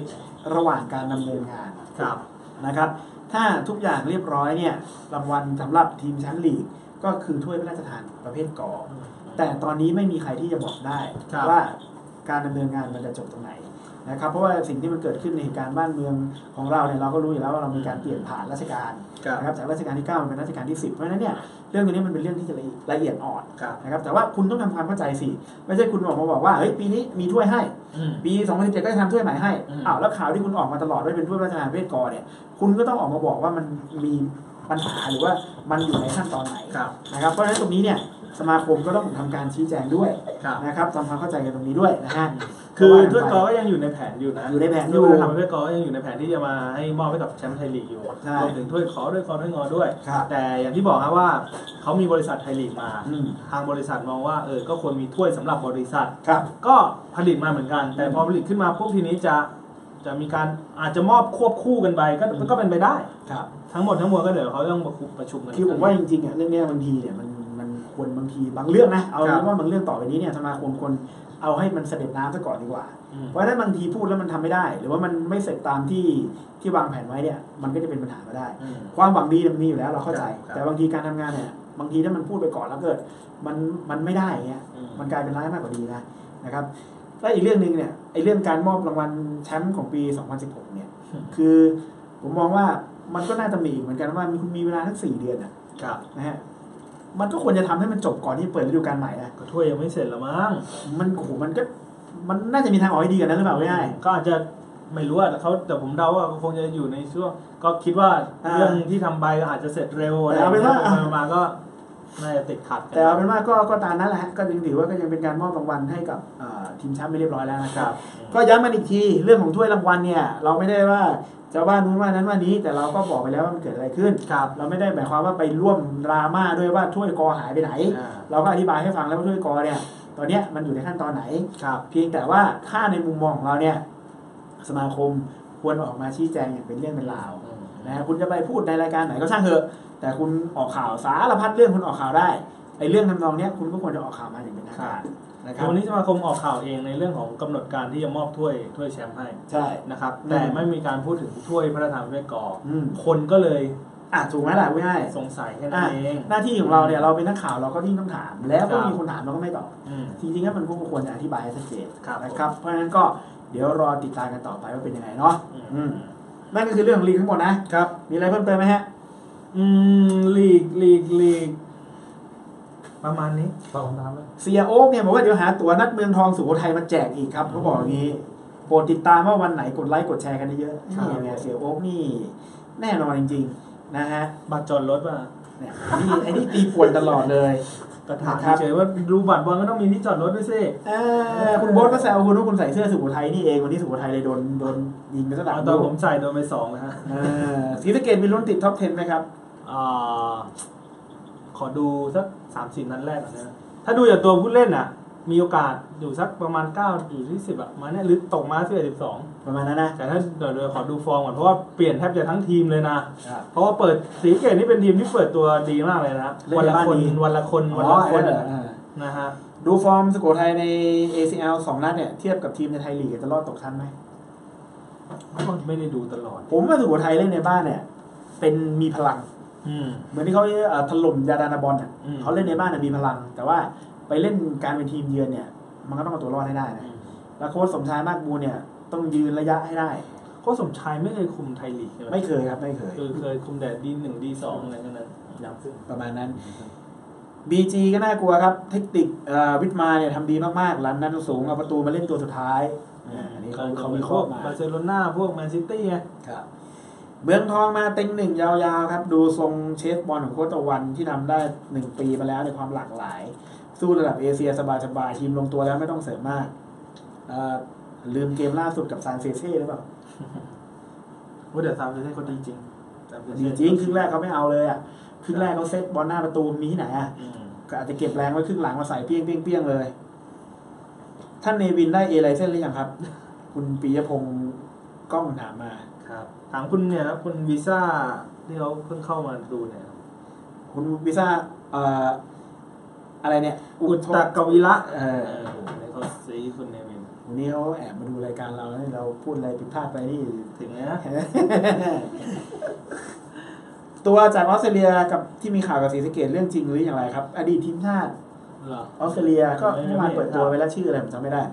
ระหว่างการดำเนินงานนะครับถ้าทุกอย่างเรียบร้อยเนี่ยรางวัลสำหรับทีมแชมป์ลีกก็คือถ้วยพระราชทานประเภทกอแต่ตอนนี้ไม่มีใครที่จะบอกได้ว่าการดำเนินงานมันจะจบตรงไหนนะครับเพราะว่าสิ่งที่มันเกิดขึ้นในเหตุการณ์บ้านเมืองของเราเนี่ยเราก็รู้อยู่แล้วว่าเรามีการเปลี่ยนผ่านราชการนะครับจากราชการที่9มันเป็นราชการที่10เพราะฉะนั้นเนี่ยเรื่องนี้มันเป็นเรื่องที่จะละเอียดอ่อนนะครับแต่ว่าคุณต้องทำความเข้าใจสิไม่ใช่คุณออกมาบอกว่าเฮ้ยปีนี้มีถ้วยให้ปี2017ก็จะทำถ้วยใหม่ให้อ้าวแล้วข่าวที่คุณออกมาตลอดว่าเป็นถ้วยพระราชทานประเภทกเนี่ยคุณก็ต้องออกมาบอกว่ามันมีปัญหาหรือว่ามันอยู่ในขั้นตอนไหนนะครับเพราะฉะนั้นตรงนี้เนี่ยสมาคมก็ต้องทำการชี้แจงด้วยนะครับทำความเข้าใจกันตรงนี้ด้วยนะฮะคือถ้วยกอก็ยังอยู่ในแผนอยู่นะอยู่ในแผนอยู่ทำถ้วยกอก็ยังอยู่ในแผนที่จะมาให้มอบให้กับแชมป์ไทยลีกอยู่รวมถึงถ้วยขอด้วยถ้วยงอด้วยแต่อย่างที่บอกครับว่าเขามีบริษัทไทยลีกมาทางบริษัทมองว่าก็ควรมีถ้วยสำหรับบริษัทก็ผลิตมาเหมือนกันแต่พอผลิตขึ้นมาพวกทีนี้จะมีการอาจจะมอบควบคู่กันไปก็เป็นไปได้ทั้งหมดทั้งมวลก็เดี๋ยวเขาต้องประชุมกันคือผมว่าจริงๆเรื่องนี้บางทีเนี่ยมันควรบางทีบางเรื่องนะเอาเป็นว่าบางเรื่องต่อไปนี้เนี่ยสมาคมควรเอาให้มันเสด็จน้ำซะก่อนดีกว่าเพราะถ้าบางทีพูดแล้วมันทำไม่ได้หรือว่ามันไม่เสร็จตามที่วางแผนไว้เนี่ยมันก็จะเป็นปัญหามาได้ความหวังดีมันมีอยู่แล้วเราเข้าใจแต่บางทีการทำงานเนี่ยบางทีถ้ามันพูดไปก่อนแล้วเกิดมันไม่ได้เงี้ยมันกลายเป็นร้ายมากกว่าดีนะครับและอีกเรื่องนึงเนี่ยไอ้เรื่องการมอบรางวัลแชมป์ของปี2016เนี่ยคือผมมองว่ามันก็น่าจะมีเหมือนกันว่าคุณมีเวลาทั้ง4 เดือนนะฮะมันก็ควรจะทำให้มันจบก่อนที่เปิดฤดูกาลใหม่นะก็ถ้วยยังไม่เสร็จหรอมั้งมันน่าจะมีทางออกที่ดีกันนั้นหรือเปล่าไม่ได้ก็อาจจะไม่รู้อ่ะแต่ผมเดาว่าคงจะอยู่ในช่วงก็คิดว่าเรื่องที่ทำไปอาจจะเสร็จเร็วอะไรมาก็น่าจะติดขัดแต่เอาเป็นว่าก็ตามนั้นแหละฮะก็ยังถือว่าก็ยังเป็นการมอบรางวัลให้กับทีมแชมป์ไปเรียบร้อยแล้วนะครับก็ย้ำมันอีกทีเรื่องของถ้วยรางวัลเนี่ยเราไม่ได้ว่าจะว่านู้นว่านั้นว่านี้แต่เราก็บอกไปแล้วว่ามันเกิดอะไรขึ้นเราไม่ได้หมายความว่าไปร่วมดราม่าด้วยว่าถ้วยกอหายไปไหนเราก็อธิบายให้ฟังแล้วว่าถ้วยกอเนี่ยตอนนี้มันอยู่ในขั้นตอนไหนเพียงแต่ว่าถ้าในมุมมองของเราเนี่ยสมาคมควรออกมาชี้แจงอย่างเป็นเรื่องเป็นราวนะคุณจะไปพูดในรายการไหนก็ช่างเถอะแต่คุณออกข่าวสารพัดเรื่องคุณออกข่าวได้ไอ้เรื่องทำนองนี้คุณก็ควรจะออกข่าวมาอย่างเป็นทางการนะครับวันนี้สมาคมออกข่าวเองในเรื่องของกำหนดการที่จะมอบถ้วยแชมป์ให้ใช่นะครับแต่ไม่มีการพูดถึงถ้วยพระราชทานประเภทกอคนก็เลยถูกไหมล่ะง่ายสงสัยแค่นั้นเองหน้าที่ของเราเนี่ยเราเป็นนักข่าวเราก็ยิ่งต้องถามแล้วก็มีคนถามเราก็ไม่ตอบจริงๆแล้วมันก็ควรจะอธิบายให้ชัดเจนนะครับเพราะฉะนั้นก็เดี๋ยวรอติดตามกันต่อไปว่าเป็นยังไงเนาะนั่นก็คือเรื่องของลีกทั้งหมดนะครับมีอะไรเพิ่มเติมไหมฮะลีกประมาณนี้เสียโอ๊กเนี่ยบอกว่าเดี๋ยวหาตั๋วนัดเมืองทองสุโขทัยมาแจกอีกครับเขาบอกอย่างนี้โปรดติดตามว่าวันไหนกดไลค์กดแชร์กันเยอะนี่ไงเสียโอ๊กนี่แน่นอนจริงๆนะฮะบัตรจอดรถป่ะเนี่ยไอ้นี่ตีป่วนตลอดเลยกระถางเฉยว่าดูบัตรบอลก็ต้องมีที่จอดรถด้วยสิคุณโบ๊ทก็แซวคุณว่าคุณใส่เสื้อสุโขทัยนี่เองวันนี้สุโขทัยเลยโดนยิงไปซะดับตอนผมใส่โดนไป2นะฮะศรีสะเกษมีลุ้นติดท็อป 10ไหมครับขอดูสัก 3-4 นัดแรกก่อนนะถ้าดูจากตัวผู้เล่นน่ะมีโอกาสอยู่สักประมาณ9อยู่ที่10อ่ะมาเนี่ยหรือตกมา11-12 ประมาณนั้นนะแต่ถ้าเดี๋ยวขอดูฟอร์มก่อนเพราะว่าเปลี่ยนแทบจะทั้งทีมเลยนะเพราะว่าเปิดศรีสะเกษนี่เป็นทีมที่เปิดตัวดีมากเลยนะวันละคนนะฮะดูฟอร์มสุโขทัยใน ACL 2 นัดเนี่ยเทียบกับทีมในไทยลีกจะรอดตกชั้นไหมไม่ได้ดูตลอดผมว่าสุโขทัยเล่นในบ้านเนี่ยเป็นมีพลังเหมือนที่เขาถล่มยาดานาบอลเขาเล่นในบ้านมีพลังแต่ว่าไปเล่นการเป็นทีมเยือนเนี่ยมันก็ต้องเอาตัวรอดให้ได้นะแล้วโค้ชสมชายมากบูลเนี่ยต้องยืนระยะให้ได้โค้ชสมชายไม่เคยคุมไทยลีกไม่เคยครับไม่เคยเคยคุมแต่D1 D2อะไรนั่นประมาณนั้น BG ก็น่ากลัวครับเทคนิควิทมาเนี่ยทำดีมากๆหลังนั้นสูงเอาประตูมาเล่นตัวสุดท้ายอันนี้เขามีข้อมาบาร์เซโลนาพวกแมนซิตี้ไงครับเมืองทองมาเต็ง1ยาวๆครับดูทรงเชฟบอลของโค้ชตะวันที่ทำได้1 ปีมาแล้วในความหลากหลายสู้ระดับเอเชียสบายๆทีมลงตัวแล้วไม่ต้องเสริมมากลืมเกมล่าสุดกับซานเฟเซ่หรือเปล่าว่าเดี๋ยวซานเฟเซ่เขาดีจริงดีจริงครึ่งแรกเขาไม่เอาเลยอ่ะครึ่งแรกเขาเซตบอลหน้าประตูมีที่ไหนอ่ะก็อาจจะเก็บแรงไว้ครึ่งหลังมาใส่เปี้ยงเลยท่านเนวินได้เอไลเซนหรือยังครับคุณปิยพงศ์ก้องถามมาครับถามคุณเนี่ยครับคุณวีซ่าที่เขาเพิ่งเข้ามาดูเนี่ยคุณวีซ่าอะไรเนี่ยอุตตะกวิระเขาซีคุณเนวินคุณวันนี้เขาแอบมาดูรายการเราเราพูดอะไรผิดพลาดไปนี่ถึงเลยนะตัวจากออสเตรเลียกับที่มีข่าวกับศรีสะเกษเรื่องจริงหรืออย่างไรครับอดีตทีมชาติออสเตรเลียก็เมื่อวานเปิดตัวไปแล้วชื่ออะไรผมจำไม่ได้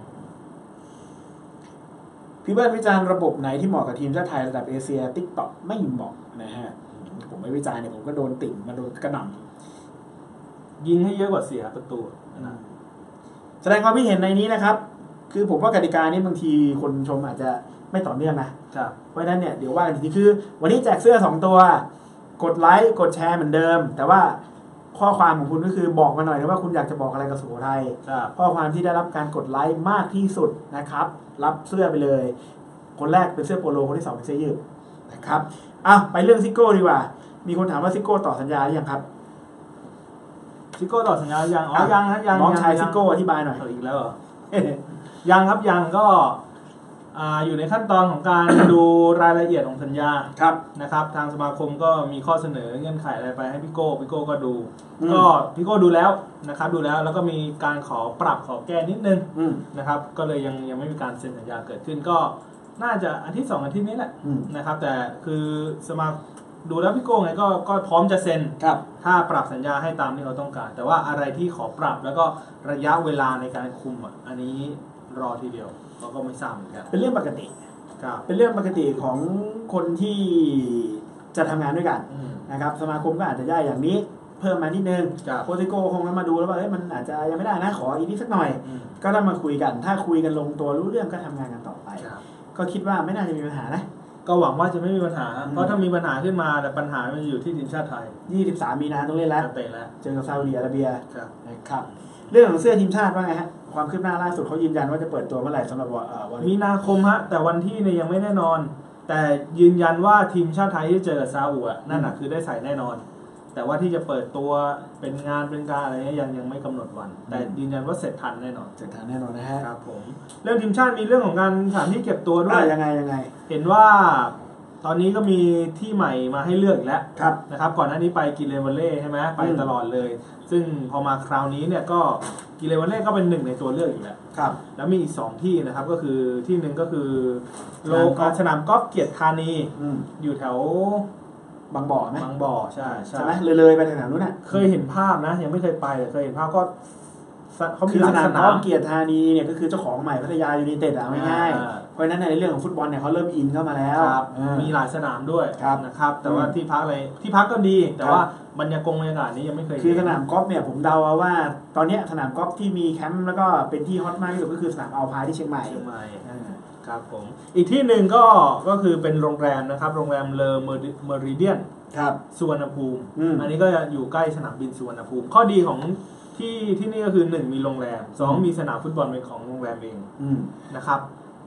พี่เบิร์ดวิจารณ์ระบบไหนที่เหมาะกับทีมชาติไทยระดับเอเชีย TikTok ไม่เหมาะนะฮะผมไม่วิจารณ์เนี่ยผมก็โดนติ่งมาโดนกระหน่ำยิงให้เยอะกว่าเสียประตูนะแสดงความคิดเห็นในนี้นะครับคือผมว่ากติกานี้บางทีคนชมอาจจะไม่ต่อเนื่องนะเพราะฉะนั้นเนี่ยเดี๋ยวว่ากันทีคือวันนี้แจกเสื้อ2ตัวกดไลค์กดแชร์เหมือนเดิมแต่ว่าข้อความของคุณก็คือบอกมาหน่อยนะว่าคุณอยากจะบอกอะไรกับสุโขทัยข้อความที่ได้รับการกดไลค์มากที่สุดนะครับรับเสื้อไปเลยคนแรกเป็นเสื้อโปโลคนที่2เป็นเสื้อยืดนะครับไปเรื่องซิโก้ดีกว่ามีคนถามว่าซิโก้ต่อสัญญาหรือยังครับซิโก้ต่อสัญญายังยังนะยังน้องชายซิโก้อธิบายหน่อยอีกแล้วเหรอ ยังครับยังก็อยู่ในขั้นตอนของการดูรายละเอียดของสัญญาครับนะครับทางสมาคมก็มีข้อเสนอเงื่อนไขอะไรไปให้พี่โก้ก็ดูก็พี่โก้ดูแล้วนะครับดูแล้วก็มีการขอปรับขอแก้นิดนึงนะครับก็เลยยังไม่มีการเซ็นสัญญาเกิดขึ้นก็น่าจะอาทิตย์2อาทิตย์นี้แหละนะครับแต่คือสมาดูแล้วพี่โก้ไงก็พร้อมจะเซ็นถ้าปรับสัญญาให้ตามที่เขาต้องการแต่ว่าอะไรที่ขอปรับแล้วก็ระยะเวลาในการคุมอันนี้รอทีเดียวเขาก็ไม่ทราบเหมือนกันเป็นเรื่องปกติเป็นเรื่องปกติของคนที่จะทำงานด้วยกันนะครับสมาคมก็อาจจะได้อย่างนี้เพิ่มมานิดนึงโคติโก้คงมาดูแล้วว่ามันอาจจะยังไม่ได้นะขออีกนิดสักหน่อยก็ต้องมาคุยกันถ้าคุยกันลงตัวรู้เรื่องก็ทำงานกันต่อไปก็คิดว่าไม่น่าจะมีปัญหานะก็หวังว่าจะไม่มีปัญหาเพราะถ้ามีปัญหาขึ้นมาแต่ปัญหามันอยู่ที่ทีมชาติไทย 23 มีนาต้องเล่นแล้วเตะแล้วเจอกับซาอุดิอาระเบียนะครับเรื่องของเสื้อทีมชาติว่าไงฮะความคืบหน้าล่าสุดเขายืนยันว่าจะเปิดตัวเมื่อไหร่สำหรับวันมีนาคมฮะแต่วันที่เนี่ยยังไม่แน่นอนแต่ยืนยันว่าทีมชาติไทยที่เจอกับซาอุนั่นน่ะคือได้ใส่แน่นอนแต่ว่าที่จะเปิดตัวเป็นงานเป็นการอะไรยังไม่กำหนดวันแต่ยืนยันว่าเสร็จทันแน่นอนนะฮะครับผมเรื่องทีมชาติมีเรื่องของการสถานที่เก็บตัวด้วยยังไงเห็นว่าตอนนี้ก็มีที่ใหม่มาให้เลือกอีกแล้วนะครับก่อนหน้านี้ไปกิเลนวัลเล่ใช่ไหมไปตลอดเลยซึ่งพอมาคราวนี้เนี่ยก็กิเลนวัลเล่ก็เป็นหนึ่งในตัวเลือกอยู่แล้วแล้วมีอีก2ที่นะครับก็คือที่หนึ่งก็คือสนามกอล์ฟเกียรติธานีอยู่แถวบางบ่อไหมบางบ่อใช่ไหมเลยไปแถวนู้นน่ะเคยเห็นภาพนะยังไม่เคยไปแต่เคยเห็นภาพก็เขามีสนามกอล์ฟเกียรติธานีเนี่ยก็คือเจ้าของใหม่พัทยายูไนเต็ดง่ายๆเพราะฉะนั้นในเรื่องของฟุตบอลเนี่ยเขาเริ่มอินเข้ามาแล้วมีหลายสนามด้วยนะครับแต่ว่าที่พักก็ดีแต่ว่าบรรยากาศนี้ยังไม่เคยคือสนามกอล์ฟเนี่ยผมเดาว่าตอนนี้สนามกอล์ฟที่มีแคมป์แล้วก็เป็นที่ฮอตมากที่สุดก็คือสนามอัลพายที่เชียงใหม่ครับผมอีกที่หนึ่งก็คือเป็นโรงแรมนะครับโรงแรมเลอเมอริเดียนสุวรรณภูมิอันนี้ก็อยู่ใกล้สนามบินสุวรรณภูมิข้อดีของที่นี่ก็คือ1มีโรงแรม2มีสนามฟุตบอลเป็นของโรงแรมเองนะครับ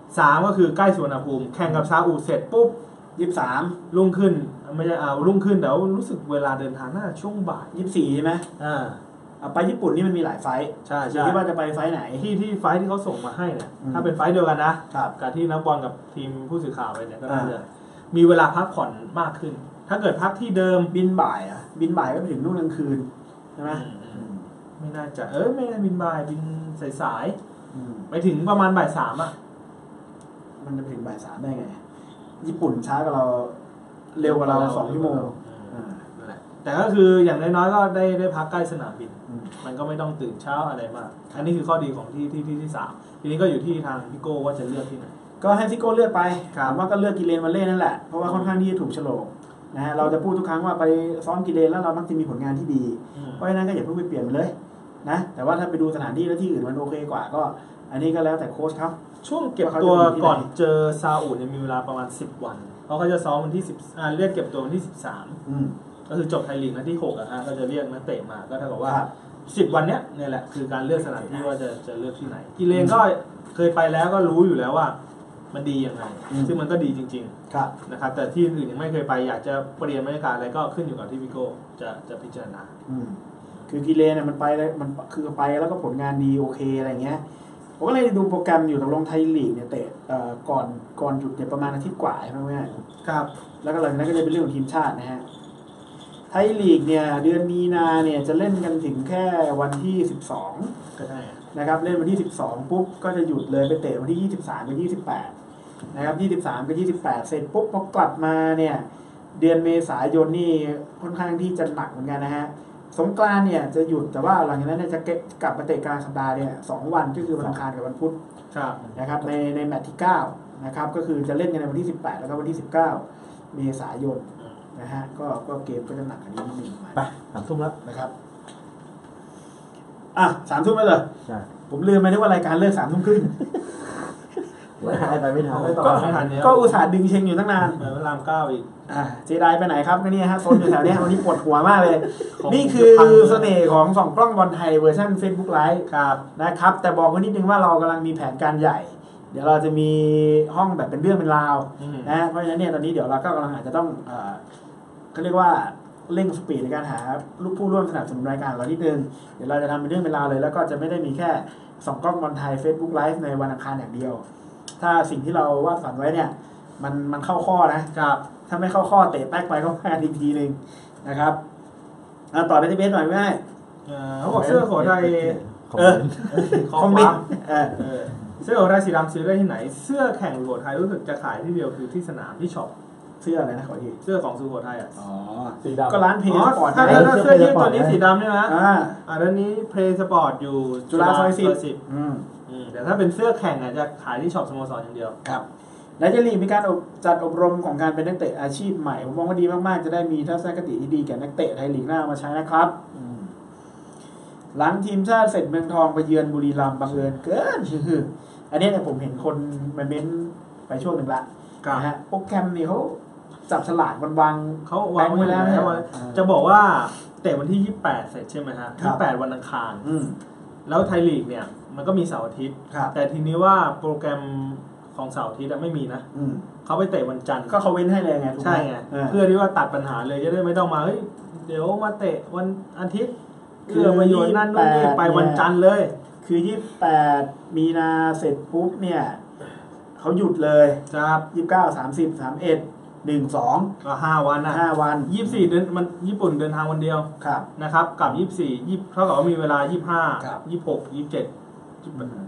3ก็คือใกล้สุวรรณภูมิแข่งกับซาอุเสร็จปุ๊บ 23 รุ่งขึ้นไม่ใช่รุ่งขึ้นแต่ว่ารู้สึกเวลาเดินทางน่าช่วงบ่าย 24ใช่ไหมไปญี่ปุ่นนี่มันมีหลายไฟล์ใช่คิดว่าจะไปไฟล์ไหนที่ไฟล์ที่เขาส่งมาให้เนี่ยถ้าเป็นไฟล์เดียวกันนะกับที่นักบอลกับทีมผู้สื่อข่าวไปเนี่ยก็น่าจะมีเวลาพักผ่อนมากขึ้นถ้าเกิดพักที่เดิมบินบ่ายก็ไปถึงนู่นกลางคืนใช่ไหมไม่น่าจะไม่ได้บินบ่ายบินสายไปถึงประมาณบ่าย3 มันจะไปถึงบ่าย3ได้ไงญี่ปุ่นช้ากว่าเราเร็วกว่าเรา2 ชั่วโมงแต่ก็คืออย่างน้อยๆก็ได้พักใกล้สนามบินมันก็ไม่ต้องตื่นเช้าอะไรมากอันนี้คือข้อดีของที่3ทีนี้ก็อยู่ที่ทางพี่โก้ว่าจะเลือกที่ไหนก็ให้พี่โก้เลือกไปถามว่าก็เลือกกิเลนวัลเล่นั่นแหละเพราะว่าค่อนข้างที่จะถูกโฉลกนะฮะเราจะพูดทุกครั้งว่าไปซ้อมกิเลนแล้วเรามักจะมีผลงานที่ดีเพราะฉะนั้นก็อย่าเพิ่งไปเปลี่ยนมันเลยนะแต่ว่าถ้าไปดูสถานที่แล้วที่อื่นมันโอเคกว่าก็อันนี้ก็แล้วแต่โค้ชครับช่วงเก็บตัวก่อนเจอซาอุเนี่ยมีเวลาประมาณ10 วันเพราะเขาจะซ้อมวันที่10เรียกเก็บตัววันที่13ก็คือจบไทยลีกนัดที่6ก็จะเรียกนักเตะมาก็เท่ากับว่า10 วันเนี้ยเนี่ยแหละคือการเลือกสถานที่ว่าจะเลือกที่ไหนกิเลนก็เคยไปแล้วก็รู้อยู่แล้วว่ามันดียังไงซึ่งมันก็ดีจริงๆนะครับแต่ที่อื่นยังไม่เคยไปอยากจะเปลี่ยนบรรยากาศอะไรก็ขึ้นอยู่กับที่พี่โก้จะพิจารณาคือกิเลนเนี่ยมันไปแล้วมันคือไปแล้วก็ผลงานดีโอเคอะไรเงี้ยผมก็เลยดูโปรแกรมอยู่ตกลงไทยลีกเนี่ยเตะก่อนหยุดเนี่ยประมาณอาทิตย์กว่าใช่ไหมแม่ครับแล้วก็หลังจากนั้นก็จะเป็นเรื่องของทีมชาตินะฮะไทยลีกเนี่ยเดือนมีนาเนี่ยจะเล่นกันถึงแค่วันที่12 ก็ได้นะครับเล่นวันที่12ปุ๊บก็จะหยุดเลยไปเตะวันที่23กับ28นะครับ23กับ28เสร็จปุ๊บพอกลับมาเนี่ยเดือนเมษายนนี่ค่อนข้างที่จะหนักเหมือนกันนะฮะสงกรานต์เนี่ยจะหยุดแต่ว่าหลังจากนั้นเนี่ยจะกลับมาเตะกลางสัปดาห์เนี่ย2วันก็คือวันอังคารกับวันพุธนะครับในแมตช์ที่9นะครับก็คือจะเล่นกันในวันที่18แล้วก็วันที่19เมษายนนะฮะก็เกมก็จะหนักอันนี้นิดนึงไป3 ทุ่มแล้วนะครับ3 ทุ่มแล้วเหรอใช่ผมลืมไปนึกว่ารายการเลิก3 ทุ่มครึ่งไม่ทันก็อุตส่าห์ดึงเชงอยู่ตั้งนานเหมือนพระราม9อีกเจไดไปไหนครับก็นี่ฮะโซนอยู่แถวนี้วันนี้ปวดหัวมากเลยนี่คือเสน่ห์ของส่องกล้องบอลไทยเวอร์ชัน Facebook Live นะครับแต่บอกไว้นิดนึงว่าเรากำลังมีแผนการใหญ่เดี๋ยวเราจะมีห้องแบบเป็นเรื่องเป็นราวนะเพราะฉะนั้นเนี่ยตอนนี้เดี๋ยวเราก็กำลังอาจจะต้องเขาเรียกว่าเร่งสปีดในการหาลูกผู้ร่วมสนับสนุนรายการเรานิดนึงเดี๋ยวเราจะทำเป็นเรื่องเป็นราวเลยแล้วก็จะไม่ได้มีแค่ส่องกล้องบอลไทย Facebook Live ในวันอังคารอย่างเดียวถ้าสิ่งที่เราวาดฝันไว้เนี่ยมันเข้าข้อนะครับถ้าไม่เข้าข้อเตะแป๊กไปก็แพ้อีกทีนึงนะครับต่อไปที่เบสหน่อยไม่ได้เขาบอกเสื้อของไทยคอมเมนต์เสื้อของไทยสีดำซื้อได้ที่ไหนเสื้อแข่งสุโขทัยรู้สึกจะขายที่เดียวคือที่สนามที่ช็อปเสื้ออะไรนะขอทีเสื้อของสุโขทัยสีดำก็ร้านเพลย์สปอร์ตถ้าเสื้อยืดตัวนี้สีดำใช่ไหมด้านนี้เพลย์สปอร์ตอยู่จุฬาซอย10 แต่ถ้าเป็นเสื้อแข่งจะขายที่ช็อปสโมสรอย่างเดียวครับและจะมีการจัดอบรมของการเป็นนักเตะอาชีพใหม่ผมมองว่าดีมากๆจะได้มีทัศนคติที่ดีแก่นักเตะไทยลีกหน้ามาใช้นะครับหลังทีมชาติเสร็จเมืองทองไปเยือนบุรีรัมย์บังเอิญเกินคืออันนี้เนี่ยผมเห็นคนมาเม้นไปช่วงหนึ่งละนะฮะโปรแกรมนี่เขาจับฉลากวางเขาวางไว้แล้วจะบอกว่าเตะวันที่28เสร็จใช่ไหมฮะ28วันอังคารแล้วไทยลีกเนี่ยมันก็มีเสาร์อาทิตย์แต่ทีนี้ว่าโปรแกรมของเสาร์อาทิตย์ไม่มีนะเขาไปเตะวันจันทร์ก็เขาเว้นให้เลยไงใช่ไงเพื่อที่ว่าตัดปัญหาเลยจะได้ไม่ต้องมาเฮ้ยเดี๋ยวมาเตะวันอาทิตย์เพื่อประโยชน์นั่นนู่นนี่ไปวันจันทร์เลยคือ28มีนาเสร็จปุ๊บเนี่ยเขาหยุดเลยครับ 29 30 31 1 2 ก็5วันนะ 5วัน 24เดือนมันญี่ปุ่นเดินทางวันเดียวนะครับกับ24เท่ากับว่ามีเวลา25 26 27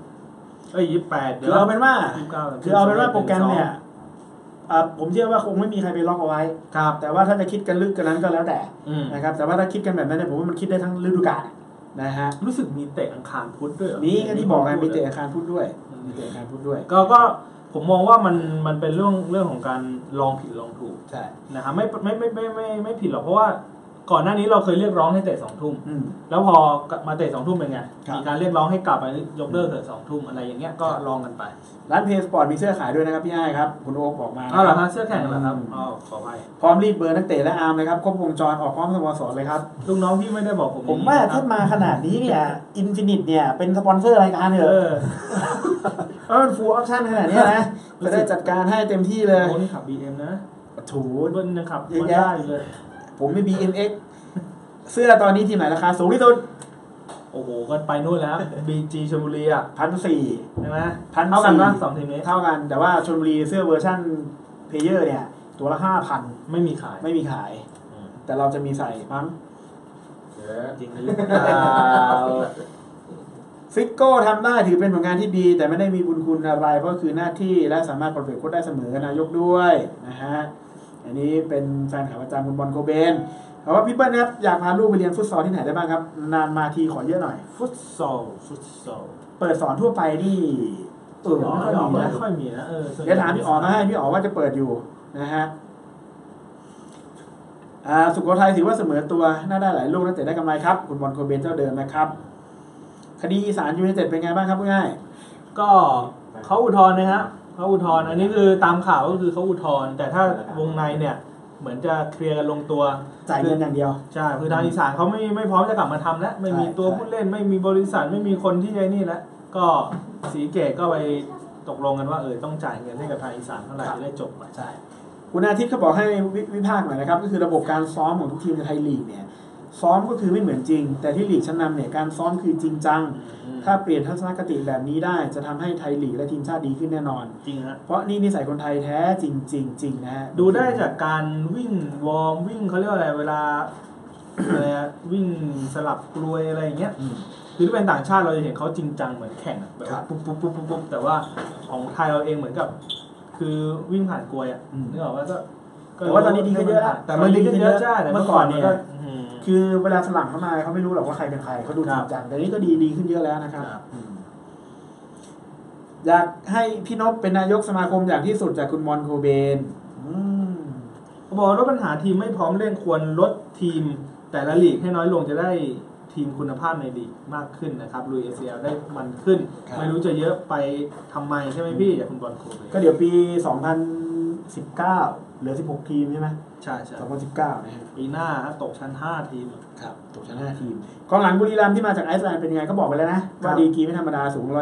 28 คือเอาเป็นว่าโปรแกรมเนี่ยผมเชื่อว่าคงไม่มีใครไปล็อกเอาไว้แต่ว่าถ้าจะคิดกันลึกกันนั้นก็แล้วแต่นะครับแต่ว่าถ้าคิดกันแบบนั้นเนี่ยผมว่ามันคิดได้ทั้งฤดูกาลนะฮะรู้สึกมีเตะอังคารพุธด้วยนี่ก็ที่บอกไงมีเตะอังคารพุธด้วยก็ผมมองว่ามันเป็นเรื่องของการลองผิดลองถูกใช่นะครับไม่ผิดหรอกเพราะว่าก่อนหน้านี้เราเคยเรียกร้องให้เตะ2 ทุ่มแล้วพอมาเตะ2 ทุ่มเป็นไงมีการเรียกร้องให้กลับไปยกเลิกเตะ2 ทุ่มอะไรอย่างเงี้ยก็ลองกันไปร้านเพย์สปอร์ตมีเสื้อขายด้วยนะครับพี่อ้ายครับคุณโอ๊คบอกมาเหรอครับเสื้อแข่งเหรอครับขออภัยพร้อมรีดเบอร์นักเตะและอาร์มเลยครับครบวงจรออกพร้อมสโมสรเลยครับลูกน้องพี่ไม่ได้บอกผมว่าถ้ามาขนาดนี้เนี่ยอินฟินิตเนี่ยเป็นสปอนเซอร์รายการเถอะเพราะมันฟูลออปชั่นขนาดนี้นะจะได้จัดการให้เต็มที่เลยคนขับ BM นะถูเบิ้ลยังขับไม่ได้เลยผมไม่ BMX เสื้อตอนนี้ทีมไหนราคาสูงที่สุดโอ้โหก็ไปนู่นแล้ว BG ชลบุรี 1,400ใช่ไหมเท่ากันนะ2ทีมนี้เท่ากันแต่ว่าชลบุรีเสื้อเวอร์ชั่นเพลเยอร์เนี่ยตัวละ 5,000 ไม่มีขายแต่เราจะมีใส่มั้งจริงหรือเปล่าฟิกโก้ทำได้ถือเป็นผลงานที่ดีแต่ไม่ได้มีบุญคุณอะไรเพราะคือหน้าที่และสามารถปลดเปลื้องโค้ชได้เสมอกับนายกด้วยนะฮะอันนี้เป็นแฟนข่าวประจำคุณบอลโกเบนเอาว่าพี่เปิ้ลครับอยากพาลูกไปเรียนฟุตซอลที่ไหนได้บ้างครับนานมาทีขอเยอะหน่อยฟุตซอลเปิดสอนทั่วไปนี่ไม่ค่อยมีนะเดี๋ยวถามพี่อ๋อมาให้พี่อ๋อว่าจะเปิดอยู่นะฮะสุโขทัยถือว่าเสมอตัวน่าได้หลายลูกนักเตะได้กำไรครับคุณบอลโกเบนเจ้าเดิมนะครับคดีอีสานยูไนเต็ดเป็นไงบ้างครับง่ายก็เขาอุทธรณ์นะครับเขาอุทธรณ์อันนี้คือตามข่าวก็คือเขาอุทธรณ์แต่ถ้าวงในเนี่ยเหมือนจะเคลียร์กันลงตัวจ่ายเงินอย่างเดียวใช่คือทางอีสานเขาไม่พร้อมจะกลับมาทำแล้วไม่มีตัวผู้เล่นไม่มีบริษัทไม่มีคนที่ไอ้นี่แล้วก็ศรีเกตก็ไปตกลงกันว่าต้องจ่ายเงินให้กับทางอีสานเท่าไหร่จะได้จบไปใช่คุณอาทิตย์เขาบอกให้วิพากษ์หน่อยนะครับก็คือระบบการซ้อมของทุกทีมในไทยลีกเนี่ยซ้อมก็คือไม่เหมือนจริงแต่ที่ลีกชั้นนำเนี่ยการซ้อมคือจริงจังถ้าเปลี่ยนทัศนคติแบบนี้ได้จะทำให้ไทยลีกและทีมชาติดีขึ้นแน่นอนจริงฮะเพราะนี่นิสัยคนไทยแท้จริงนะฮะดูได้จากการวิ่งวอร์มวิ่งเขาเรียกว่าอะไรเวลาอะไรวิ่งสลับกลวยอะไรอย่างเงี้ยคือถ้าเป็นต่างชาติเราจะเห็นเขาจริงจังเหมือนแข่งแบบว่าปุ๊บปุ๊บปุ๊บปุ๊บแต่ว่าของไทยเราเองเหมือนกับ คือวิ่งผ่านกลวยอ่ะนึกออกว่าก็แต่ว่าตอนนี้ดีขึ้นเยอะแล้วแต่มันดีขึ้นเยอะใช่แต่เมื่อก่อนเนี่ยคือเวลาสลับเข้ามาเขาไม่รู้หรอกว่าใครเป็นใครเขาดูจริงจังแต่นี้ก็ดีขึ้นเยอะแล้วนะครับอยากให้พี่นพเป็นนายกสมาคมอย่างที่สุดจากคุณมอนโคเบนเขาบอกลดปัญหาทีมไม่พร้อมเล่นควรลดทีมแต่ละลีกให้น้อยลงจะได้ทีมคุณภาพในลีกมากขึ้นนะครับลุย ACL ได้มันขึ้นไม่รู้จะเยอะไปทำไมใช่ไหมพี่จากคุณบอลโคเบนก็เดี๋ยวปี 2019 เหลือ 16 ทีมใช่ไหมใช่ 2019นะฮะปีหน้าตกชั้น 5 ทีมครับตกชั้น 5 ทีมกองหลังบุรีรัมย์ที่มาจากไอซ์แลนด์เป็นยังไงก็บอกไปแล้วนะว่าดีกรีไม่ธรรมดาสูง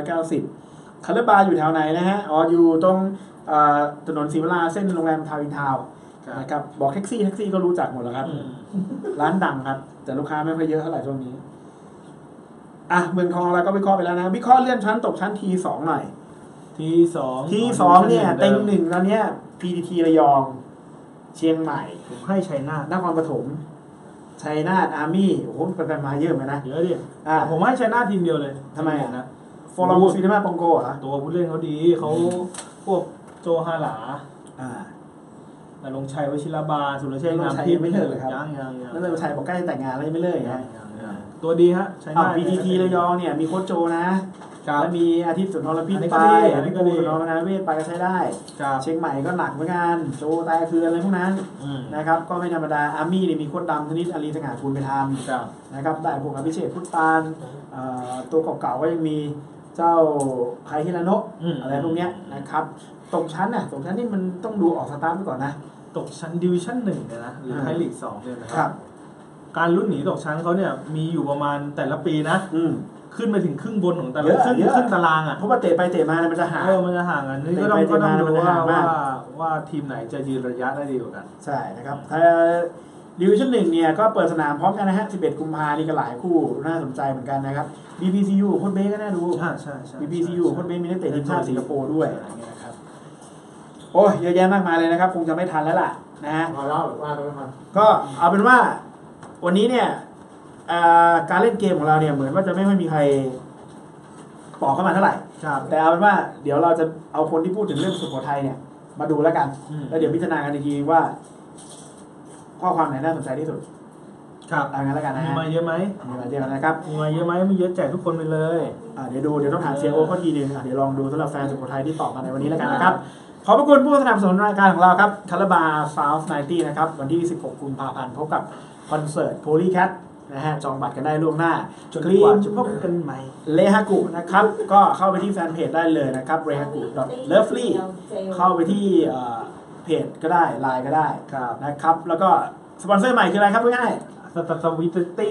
190คาร์ลบาร์อยู่แถวไหนนะฮะอยู่ตรงถนนศรีวราเส้นโรงแรมทาวน์อินทาวน์นะครับบอกแท็กซี่ก็รู้จักหมดแล้วครับร้านดังครับแต่ลูกค้าไม่ค่อยเยอะเท่าไหร่ช่วงนี้เมืองทองเราก็วิเคราะห์ไปแล้วนะวิเคราะห์เลื่อนชั้นตกชั้นทีสองหน่อยทีสองเนี่ยเต็งหนึ่งตอนเนี้ย PTT ระยองเชียงใหม่ผมให้ชัยนาทนครปฐมชัยนาทอาร์มี่โอ้โหไปมาเยอะเหมือนกันนะเยอะดิผมให้ชัยนาททีมเดียวเลยทำไมนะฟอร์มซีนีมาปองโกเหรอตัวผู้เล่นเขาดีเขาพวกโจฮาหลาแต่ลงชัยวชิรบาสุรเชษฐ์งามที่ไม่เลิกเลยครับยังนั่นเลยชัยบอกใกล้แต่งงานแล้วยังไม่เลิกไงตัวดีฮะชัยนาท PTT ระยองเนี่ยมีโค้ชโจนะแล้วมีอาทิตย์สุนทรพิษไปพี่ปูสุนทรพนาเวศไปก็ใช้ได้เชียงใหม่ก็หนักเหมือนกันโจตายคืออะไรพวกนั้นนะครับก็ไม่ธรรมดาอาร์มี่เนี่ยมีโค้ชดำธนิตอารีสง่าคุณไปทำนะครับได้พวกอภิเชษพุทธปานตัวเก่าๆก็ยังมีเจ้าไพฮิราโนะอะไรพวกเนี้ยนะครับตกชั้นนี่มันต้องดูออกสตาร์ทไปก่อนนะตกชั้นดิวิชั่น1เนี่ยนะหรือไทยลีก2เนี่ยนะครับการลุ้นหนีตกชั้นเขาเนี่ยมีอยู่ประมาณแต่ละปีนะขึ้นไปถึงครึ่งบนของแต่ละครึ่งตารางอ่ะเพราะว่าเตะไปเตะมามันจะห่างมันจะห่างกันนี่ก็ต้องดูว่าทีมไหนจะยืนระยะได้ดีกว่ากันใช่นะครับดิวิชั่น1เนี่ยก็เปิดสนามพร้อมกันนะฮะ11 กุมภาพันธ์นี่ก็หลายคู่น่าสนใจเหมือนกันนะครับ BPCU โค้ชเบสก็น่าดูใช่ BPCU โค้ชเบสมีนักเตะทีมชาติสิงคโปร์ด้วยอะไรเงี้ยนะครับโอ้ยเยอะแยะมากมายเลยนะครับคงจะไม่ทันแล้วล่ะนะฮะก็เอาเป็นว่าวันนี้เนี่ยการเล่นเกมของเราเนี่ยเหมือนว่าจะไม่ค่อยมีใครบอกเข้ามาเท่าไหร่แต่เอาเป็นว่าเดี๋ยวเราจะเอาคนที่พูดถึงเรื่องสุโขทัยเนี่ยมาดูแล้วกันแล้วเดี๋ยวพิจารณากันอีกทีว่าข้อความไหนน่าสนใจที่สุดครับเอางั้นแล้วกันนะมีมาเยอะไหมมีมาเยอะนะครับมีมาเยอะไหมไม่เยอะแจกทุกคนไปเลยเดี๋ยวต้องถามเซียโอข้อทีนึงเดี๋ยวลองดูสำหรับแฟนสุโขทัยที่ตอบมาในวันนี้แล้วกันนะครับขอบพระคุณผู้สนับสนุนรายการของเราครับคาราบาซาวส์90นะครับวันที่16 กุมภาพันธ์พบกับคอนเสิร์ตโพลีแคทนะฮะจองบัตรกันได้ล่วงหน้าจนกว่าจะพบกันใหม่เลฮากุนะครับก็เข้าไปที่แฟนเพจได้เลยนะครับเรฮากุ .lovely เข้าไปที่เพจก็ได้ไลน์ก็ได้นะครับแล้วก็สปอนเซอร์ใหม่คืออะไรครับง่ายสวิตตี้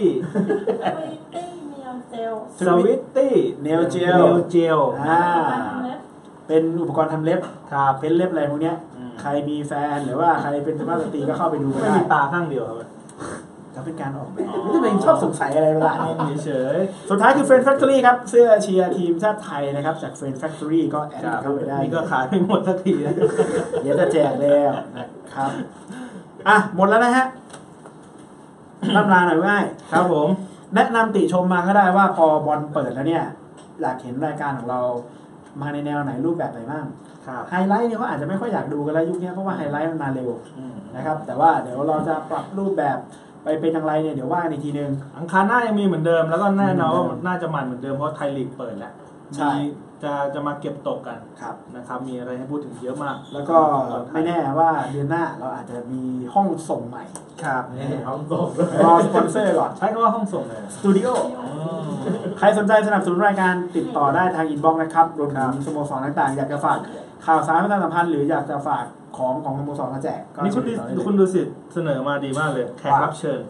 สวิตตี้เนลเจลเป็นอุปกรณ์ทำเล็บเพ้นเล็บอะไรพวกนี้ใครมีแฟนหรือว่าใครเป็นสุภาพสตรีก็เข้าไปดูไม่มีตาข้างเดียวครับก็เป็นการออกแบบไม่ได้เป็นชอบสงสัยอะไรเวลาเฉยสุดท้ายคือ Friend Factory ครับเสื้อเชียร์ทีมชาติไทยนะครับจาก Friend Factory ก็แอดเข้าไปได้นี่ก็ขายไม่หมดสักทีเดี๋ยวจะแจกแล้วนะครับหมดแล้วนะฮะล่ำลาหน่อยง่ายครับผมแนะนำติชมมาก็ได้ว่าพอบอลเปิดแล้วเนี่ยอยากเห็นรายการของเรามาในแนวไหนรูปแบบไหนบ้างไฮไลท์เนี่ยเขาอาจจะไม่ค่อยอยากดูกันแล้วยุคนี้เพราะว่าไฮไลท์มันมาเร็วนะครับแต่ว่าเดี๋ยวเราจะปรับรูปแบบไปเป็นอย่างไรเนี่ยเดี๋ยวว่าในทีนึงอังคารหน้ายังมีเหมือนเดิมแล้วก็แน่นอนว่าน่าจะมันเหมือนเดิมเพราะไทยลีกเปิดแล้วใช่จะมาเก็บตกกันนะครับมีอะไรให้พูดถึงเยอะมากแล้วก็ไม่แน่ว่าเดือนหน้าเราอาจจะมีห้องส่งใหม่ครับห้องส่งรอสปอนเซอร์ก่อนใช้คำว่าห้องส่งเลยสตูดิโอใครสนใจสนับสนุนรายการติดต่อได้ทางอินบ็อกซ์นะครับรวมถึงสโมสรต่างๆอยากจะฝากข่าวสารประชาสัมพันธ์หรืออยากจะฝากของสโมสรมาแจกนี่คุณดูสิเสนอมาดีมากเลยแขกรับเชิญ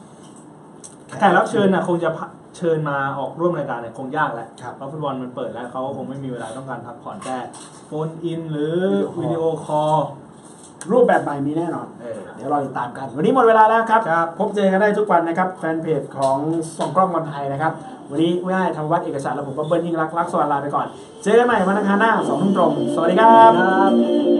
น่ะคงจะเชิญมาออกร่วมรายการเนี่ยคงยากแหละเพราะฟุตบอลมันเปิดแล้วเขาคงไม่มีเวลาต้องการพักผ่อนแต่โฟนอินหรือวิดีโอคอลรูปแบบใหม่มีแน่นอนเดี๋ยวเราติดตามกันวันนี้หมดเวลาแล้วครับพบเจอกันได้ทุกวันนะครับแฟนเพจของส่องกล้องบอลไทยนะครับวันนี้ง่ายธรรมวัฒน์เอกฉันท์และผมเบิ้ลยิ่งรักสวัสดีลาไปก่อนเจอกันใหม่วันอังคารหน้า 20:00 น.สวัสดีครับ